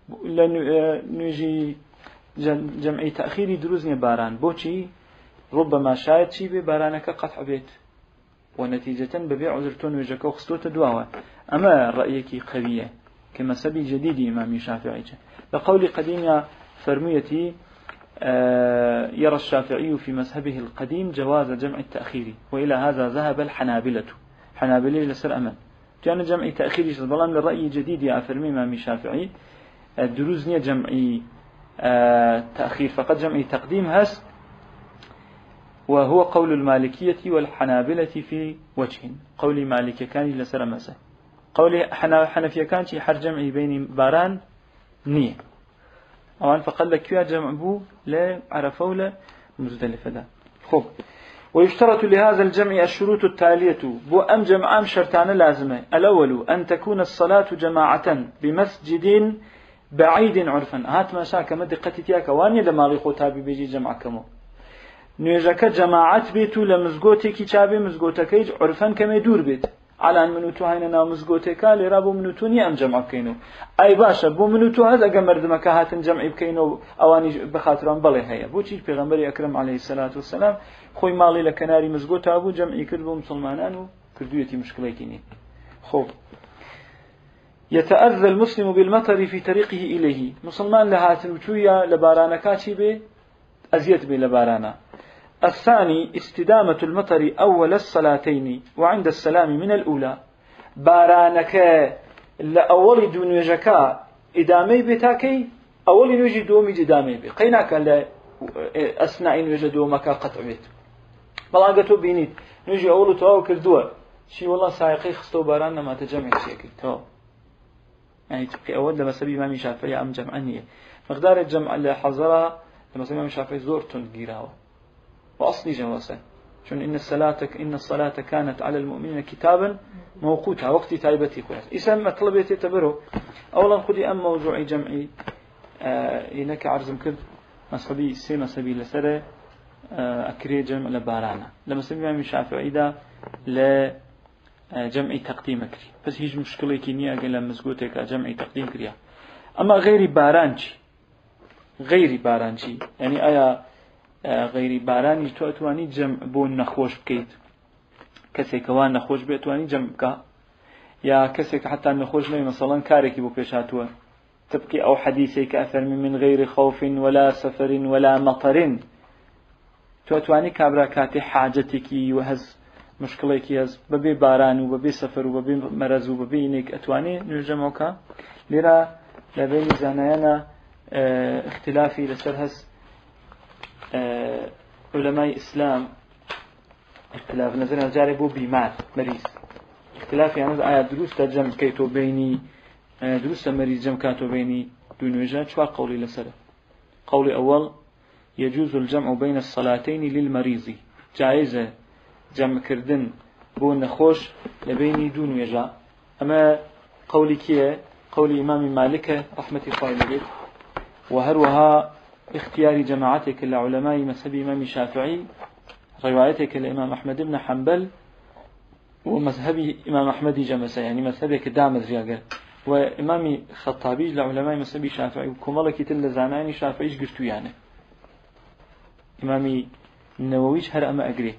نجي جمعي تأخير دروزني باران بوشي ربما شايد شي ببارانك قطع بيت ونتيجة ببيع عذرتون ويجاك وخستوت دواوة. أما رأيك قوية كما سبي جديد إمام الشافعي لقول قديم فرميتي يرى الشافعي في مذهبه القديم جواز جمع التأخير، وإلى هذا ذهب الحنابلة. حنابلة لسر أمن كان جمع تأخير ظلام للرأي جديد يا فرمي إمام الشافعي الدروزنية جمع تأخير فقط جمع تقديم هس، وهو قول المالكية والحنابلة في وجه. قول مالك كان لسر مسه، قول حنفية كان شي حر جمع بين باران نية أوان فقال لك يا جمع بو لا عرفوا لا مزدلفة دا. خب. ويشترط لهذا الجمع الشروط التالية بو أم جمع شرطان لازمة. الأول أن تكون الصلاة جماعة بمسجد بعيد عرفا. هات ما شاك مدقتي تياك واني دماغي خوتابي بيجي جمع كمو نيجاك جماعات بيتو لمزقوتي كتابي مزقوتكيج عرفا كما يدور بيت على أن منوتو هيننا مزقوتك لرابو منوتوني أم جمع بكينو أي باشا بو منوتو هذا أجمر دمك هاتن جمع بكينو أواني بخاطران بلي هيا بو تيج پیغمبر أكرم عليه الصلاة والسلام خوي مالي لكناري مزقوت أبو جمعي كردبو مسلمانانو كردويتي مشكلتيني. خب. يتأذى المسلم بالمطر في طريقه إليه. مسلمان لهاتن وشويا لبارانكاتي بي أزيت بي لبارانا. الثاني استدامة المطر أول الصلاتين وعند السلام من الأولى. بارانك لأول دونيجكا إدامي بتاكي أول نوجي دومي إدامي بي قيناك لأثناء نوجي دومك قطع بيت بلاغتو بينيت نوجي أولو تواو كردوا شي والله سايقي خستو باران ما تجمع شيكي تو يعني تبقي أول لما سبي إمام الشافعي أم جمعني مقدار الجمع اللي حضرها لما سبي إمام الشافعي زورتون جيراوه وأصلي جواسه شون إن الصلاة كانت على المؤمنين كتابا موقوتا وقت تايبتي كويس إسم مطلب يتبرو. أولا خدي أم موضوع جمعي إنك عرضم كرد مصبي سيما سبيل لسره أكري جمع لبارانا لما سبي إمام الشافعي دا لجمع تقديم أكري بس هيج مشكلة كينية أقل مزقوتك جمع تقديم كريا. أما غير بارانشي يعني آية غير باراني تواني جمع بون نخوش بكيت كسي كوان نخوش بيتواني جمع بكا يا كسي حتى نخوش نوي مثلا كاركي بو بيشاتوا تبقي أو حديثي كأثر من غير خوف ولا سفر ولا مطر تواني كابراكاتي حاجتك وهز مشكلة كياز ببي باران وببي سفر وببي مرز وببي إنك أتواني نجمعك لرا لبين زانيانا اختلافي لسرهس علماء إسلام اختلاف نظر الجارب بيمار مريض اختلاف يعني آيات دروس تجمع كيتو بيني دروس مريض جمع كاتو بيني دون وجهة شو قولي لسره قولي أول يجوز الجمع بين الصلاتين للمريض جائزة جمع كردن بون خوش لبيني دون وجهة أما قولي كيه قول إمام مالك رحمة الله عليه وهروها اختيار جماعتك لعلماء مذهب إمام الشافعي روايتك لإمام أحمد بن حنبل ومذهب إمام أحمد جمسة يعني مذهبك دام زياقة وإمام خطابي لعلماء مذهب الشافعي وكمالك تل زاناني شافعيش قرتو يعني إمام النوويش هر أما أقري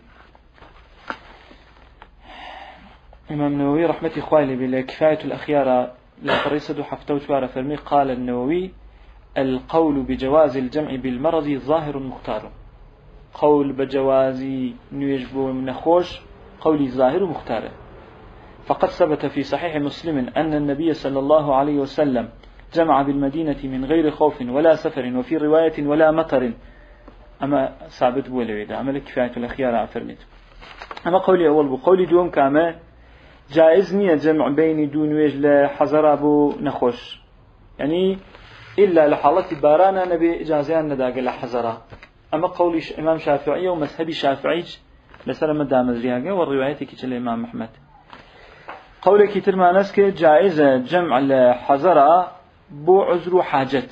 إمام النووي رحمة الله عليه كفاية الأخيار لا فريسد حفتو شوار فرمي قال النووي القول بجواز الجمع بالمرض ظاهر مختار قول بجواز نيجبو من خوش قولي ظاهر مختار فقد ثبت في صحيح مسلم أن النبي صلى الله عليه وسلم جمع بالمدينة من غير خوف ولا سفر وفي رواية ولا مطر أما ثابت بولويدا أما كفاية الأخيار أفرميت أما قولي أول بقولي دوم كاما جائز نية جمع بين دون وجه لحظر أبو نخوش يعني إلا لحالة بارانا نبي إجازيان نداق لحظرة أما قول إمام شافعي ومذهبي شافعي لسلام الدام الزياقة والرواية كيش الإمام أحمد قول كتير ما نسك جائزة جمع لحظرة بو عذر حاجة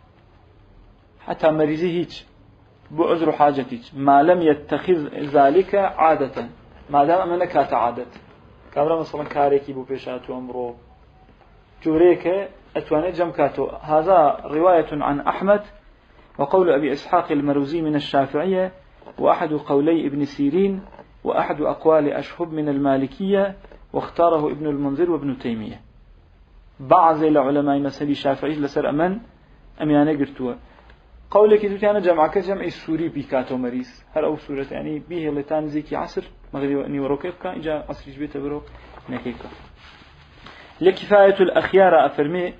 حتى مريزي هيج بو عذر حاجة هيج ما لم يتخذ ذلك عادة ما دام أمنك عادة كابرا مثلا كاريكي بو بيشاتو أمرو جوريك أتواني جمكاتو هذا رواية عن أحمد وقول أبي إسحاق المروزي من الشافعية وأحد قولي ابن سيرين وأحد أقوال أشهب من المالكية واختاره ابن المنذر وابن تيمية بعض العلماء مذهب الشافعي لسر أمن أميانة قرتوا قولك تتانا جمعك جمع السوري بيكاتو مريس هل أو سورة يعني بيه لتان زيكي عصر مغربي نيوروكيف كان إجا عصر جبيت برو نكيكا لكفاية الأخيار أفرمي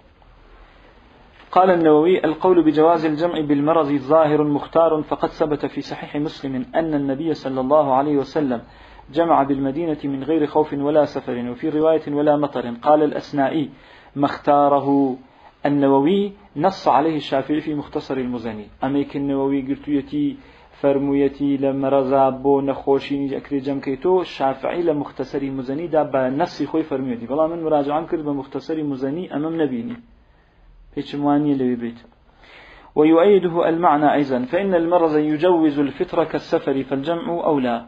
قال النووي القول بجواز الجمع بالمرض ظاهر مختار فقد ثبت في صحيح مسلم أن النبي صلى الله عليه وسلم جمع بالمدينة من غير خوف ولا سفر وفي رواية ولا مطر قال الأسنائي ما اختاره النووي نص عليه الشافعي في مختصر المزني أميك النووي قلتيتي فرمويتي لما رزابو نخوشيني أكري جمكيتو الشافعي لمختصر المزني دا بنص خوي فرمويتي بلا من مراجعة كرد بمختصر المزني أمام نبيني بيتشمواني لوي بيت ويؤيده المعنى أيضا فإن المرض يجوز الفطر كالسفر فالجمع أولى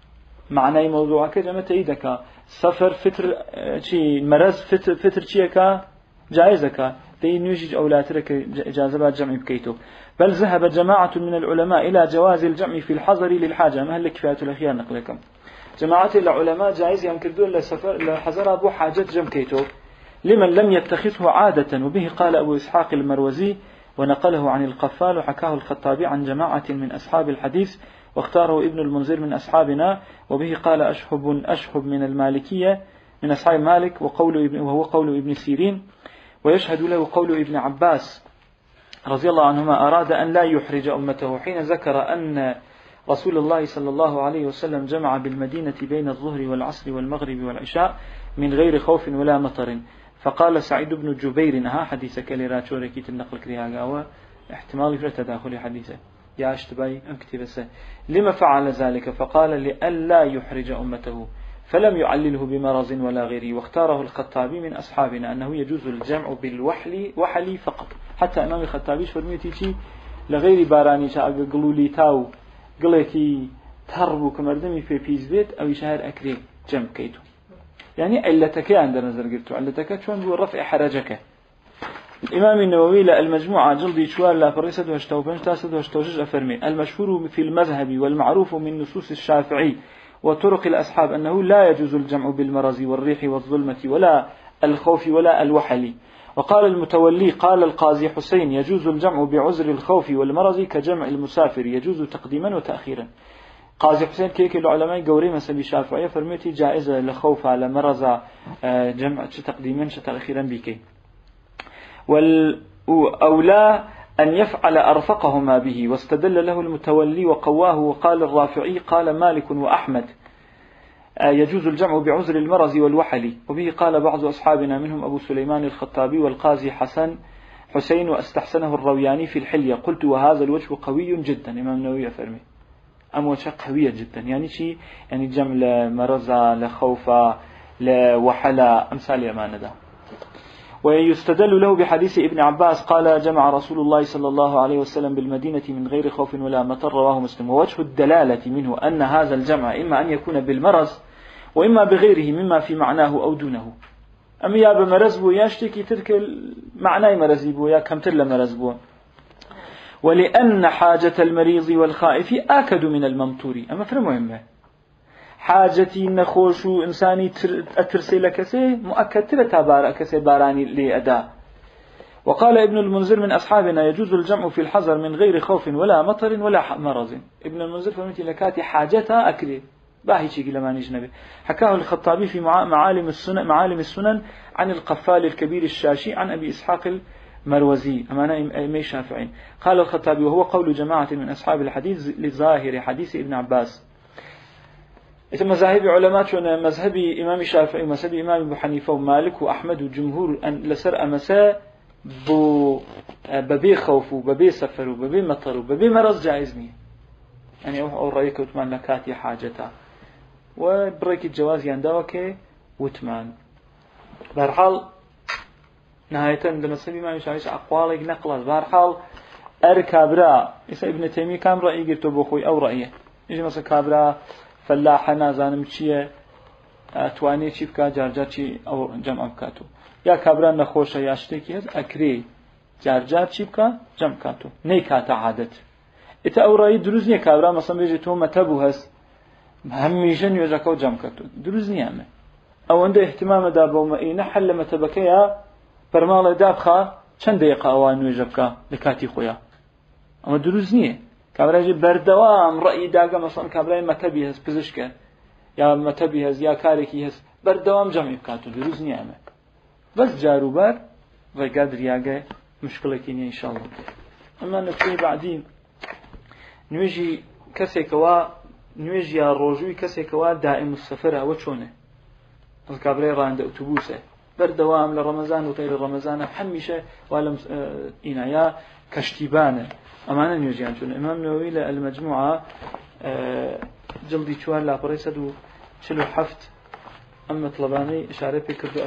معنى موضوع كجمع تيدك سفر فطر شي مرض فطر شيكا جائزك دين يجي أولاتك إجازة جمع بكيته بل ذهب جماعة من العلماء إلى جواز الجمع في الحضر للحاجة ما هل كفاية الأخيار نقلكم جماعة العلماء جائز ينكردون للسفر لحضر أبو حاجة جمع كيته لمن لم يتخذه عادة وبه قال أبو إسحاق المروزي ونقله عن القفال وحكاه الخطابي عن جماعة من أصحاب الحديث واختاره ابن المنذر من أصحابنا وبه قال أشهب من المالكية من أصحاب مالك وهو قول ابن سيرين ويشهد له قول ابن عباس رضي الله عنهما أراد أن لا يحرج أمته حين ذكر أن رسول الله صلى الله عليه وسلم جمع بالمدينة بين الظهر والعصر والمغرب والعشاء من غير خوف ولا مطر فقال سعيد بن جبير حديثك لرات شوركيت النقل كريها احتمال في تداخل حديثه يا اشتباي اكتبسه لما فعل ذلك فقال لئلا يحرج أمته فلم يعلله بمرض ولا غيره واختاره الخطابي من أصحابنا أنه يجوز الجمع بالوحل فقط حتى أمام الخطابي فرميتي لغير باراني شاء قلولي تاو قلتي تربو كمردمي في بيزبيت أو يشهر أكري جمع كيتو يعني علتك عند نظر قلتو علتك شون هو رفع حرجك الإمام النووي المجموعة جلدي شوال لا فريسد واشتوبنج تاسد واشتوجج أفرمي المشهور في المذهب والمعروف من نصوص الشافعي وطرق الأصحاب أنه لا يجوز الجمع بالمرض والريح والظلمة ولا الخوف ولا الوحل وقال المتولي قال القاضي حسين يجوز الجمع بعذر الخوف والمرض كجمع المسافر يجوز تقديما وتأخيرا قاضي حسين كيك العلماء قوري مثلا الشافعية فرميتي جائزة لخوف على مرض جمع تقديما تأخيرا بك أو لا أن يفعل أرفقهما به، واستدل له المتولي وقواه. وقال الرافعي قال مالك وأحمد يجوز الجمع بعذر المرض والوحل، وبه قال بعض أصحابنا منهم أبو سليمان الخطابي والقاضي حسين واستحسنه الروياني في الحلية. قلت وهذا الوجه قوي جدا. إمام النووي فرمي وجه قوية جدا، يعني شيء يعني جمع لمرضى لخوفة لوحلة أمثال يمان ده. ويستدل له بحديث ابن عباس قال جمع رسول الله صلى الله عليه وسلم بالمدينة من غير خوف ولا مطر، رواه مسلم. ووجه الدلالة منه أن هذا الجمع إما أن يكون بالمرض وإما بغيره مما في معناه أو دونه. أما يا بمرض بو يشتكي تلك معنى مرض بو يا كم تل مرض بو. ولأن حاجة المريض والخائف آكد من الممطور. أما فرق مهمة، حاجتي نخوش إنساني أترسي لكسي مؤكد تبارا كسي باراني لأداء. وقال ابن المنذر من أصحابنا يجوز الجمع في الحذر من غير خوف ولا مطر ولا مرض. ابن المنذر فهمتي لكاتي حاجتها أكلي باهي شيء لما نجنبه. حكاه الخطابي في معالم السنن عن القفال الكبير الشاشي عن أبي إسحاق المروزي أمانة أمي شافعين. قال الخطابي وهو قول جماعة من أصحاب الحديث لظاهر حديث ابن عباس. إذا مذاهب علماء شون مذهب إمام الشافعي ومذهب إمام أبو حنيفة ومالك وأحمد وجمهور أن لسر أمساء ببي خوف وببي سفر وببي مطر وببي مرض جائزني، يعني أو رأيك وثمان لكاتي حاجتها وبريك الجواز يندوك وثمان. بهرحال نهاية عندما سبي ما يشعرش أقوالك نقلت. بهرحال أركابرا إذا ابن تيمية كان رأي قلت بخوي أو رأيه يجي مثلا كابرا فلاحة نازانم چیه توانێ چی بکات جارجار چی ئەو جەمع بکاتو، یا کابرا نەخۆشە یا شتێکی هەست ئەکرێ جارجار چی بکات جەمع بکاتو نەیکاتە عادەت. ئێتە ئەو ڕایی دروست نییە کابرا مەسەڵەن بێژێت تۆ مەتەبوو هەست هەمیشە نوێژەکە و جەمع بکاتو، دروست نییە. ئەمە ئەوەندە احتیمامەدا بەومە ئینە حەل لە مەتەبەکەیە فەرماڵێ دابخا چەند دقیقە ئەوە نوێژە بکە لە کاتی خۆیان، ئەمە دروست نییە. كابراجي بردوام رأي داقة مثلا كابراي متبي هز بزشكه يا متبي هز يا كاركي هز بردوام جمعي بكاتو دروز نعمة بس جارو بار وقادر ياقة مشكلة كينية إن شاء الله. أما نتوي بعدين نويجي كسيكوا نويجي الرجوي كسيكوا دائم السفرة وشونه الكابراي راند أتوبوسه بردوام لرمضان وغير رمضان حميشة ولا إنايا كشتيبانه أمانة نيوزيان. شون إمام نووي المجموعة جلدي شوار لا بريسد وشلو حفت أما طلباني إشارة بكردو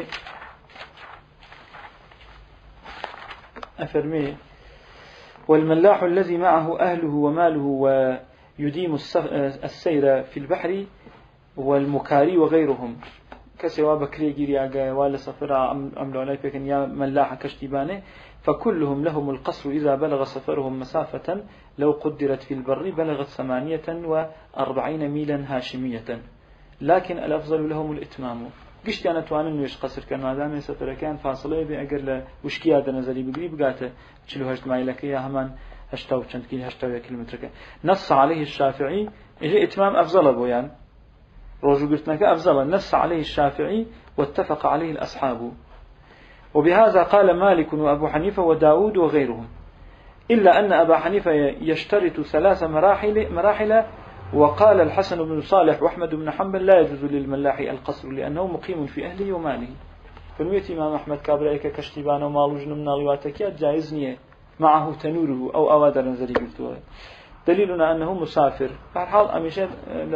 أفرمي والملاح الذي معه أهله وماله ويديم السير في البحر والمكاري وغيرهم كسوا بكري جرياجا ولا سفرة أملوا عليك لكن يا ملاح كشتيبانه فكلهم لهم القصر إذا بلغ سفرهم مسافة لو قدرت في البر بلغت 48 ميلا هاشمية، لكن الأفضل لهم الإتمام. قشت أنا توانن ويش قصر كان مادام سفر كان فاصله بأجر لوشكي هذا نزلي بقري بقاته شلو هشت مايلك يا همان هشتاو كنت كيل هشتاو كيلومتر. نص عليه الشافعي إجا إتمام أفضل أبو يعني رجو قلتناك أفضل. نص عليه الشافعي واتفق عليه الأصحاب. وبهذا قال مالك وأبو حنيفة وداود وغيرهم، إلا أن أبا حنيفة يشترط 3 مراحل. وقال الحسن بن صالح وأحمد بن حنبل لا يجوز للملاح القصر لأنه مقيم في أهله وماله. فنويت إمام أحمد كابرأيك كشتيبان ومالو جن من الواتكيات جائزنية معه تنوره أو أوادر نزلي قلتوه. دليلنا أنه مسافر. فالحال أميشان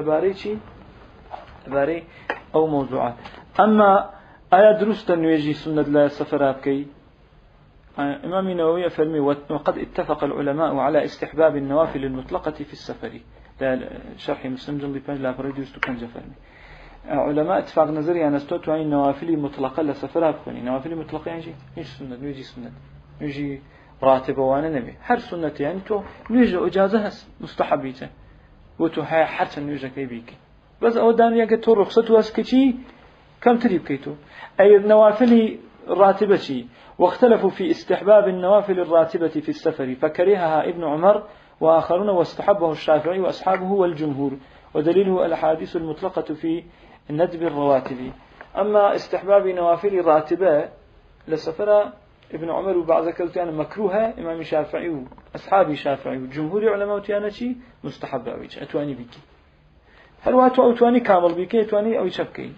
لباري أو موضوعات. أما آية دروست نويجي سنة لا سفر بكي. إمام النووي فرمي وقد اتفق العلماء على استحباب النوافل المطلقة في السفر. شرح مسلم جلدي بانج لا بريديوستو كان جفرني علماء اتفاق نظري أن استوتوا عن نوافل مطلقة لسفر بكوني. نوافل مطلقة يعني ايش سنة نويجي سنة نويجي راتب وانا نبي هر سنة يعني تو نويجي اجازة مستحبيته وتو هاي حتى نويجي كيبيك بس او دانيا كتو رخصتو اسكتي كم تريب كيتو أي النوافل راتبة. واختلفوا في استحباب النوافل الراتبة في السفر فكرهها ابن عمر وآخرون واستحبه الشافعي وأصحابه والجمهور، ودليله الأحاديث المطلقة في ندب الرواتب. أما استحباب نوافل راتبة لسفر ابن عمر وبعض كلتان مكروهة إمام الشافعي وأصحاب الشافعي وجمهور علماء تيانا شيء مستحب أويش أتواني بك هل واتو أتواني كامل بك أتواني أو شبكي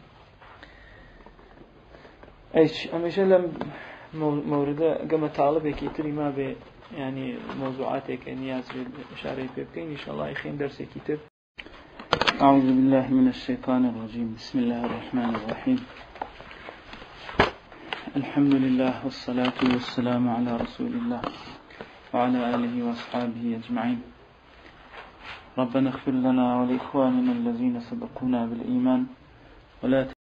إيش أما لم موردة قام طالبك يتري ما به يعني موضوعاتك نياز إشارة بيبكين إن شاء الله يخين درس كتاب. أعوذ بالله من الشيطان الرجيم. بسم الله الرحمن الرحيم. الحمد لله والصلاة والسلام على رسول الله وعلى آله وأصحابه أجمعين. ربنا اغفر لنا ولإخواننا الذين سبقونا بالإيمان ولا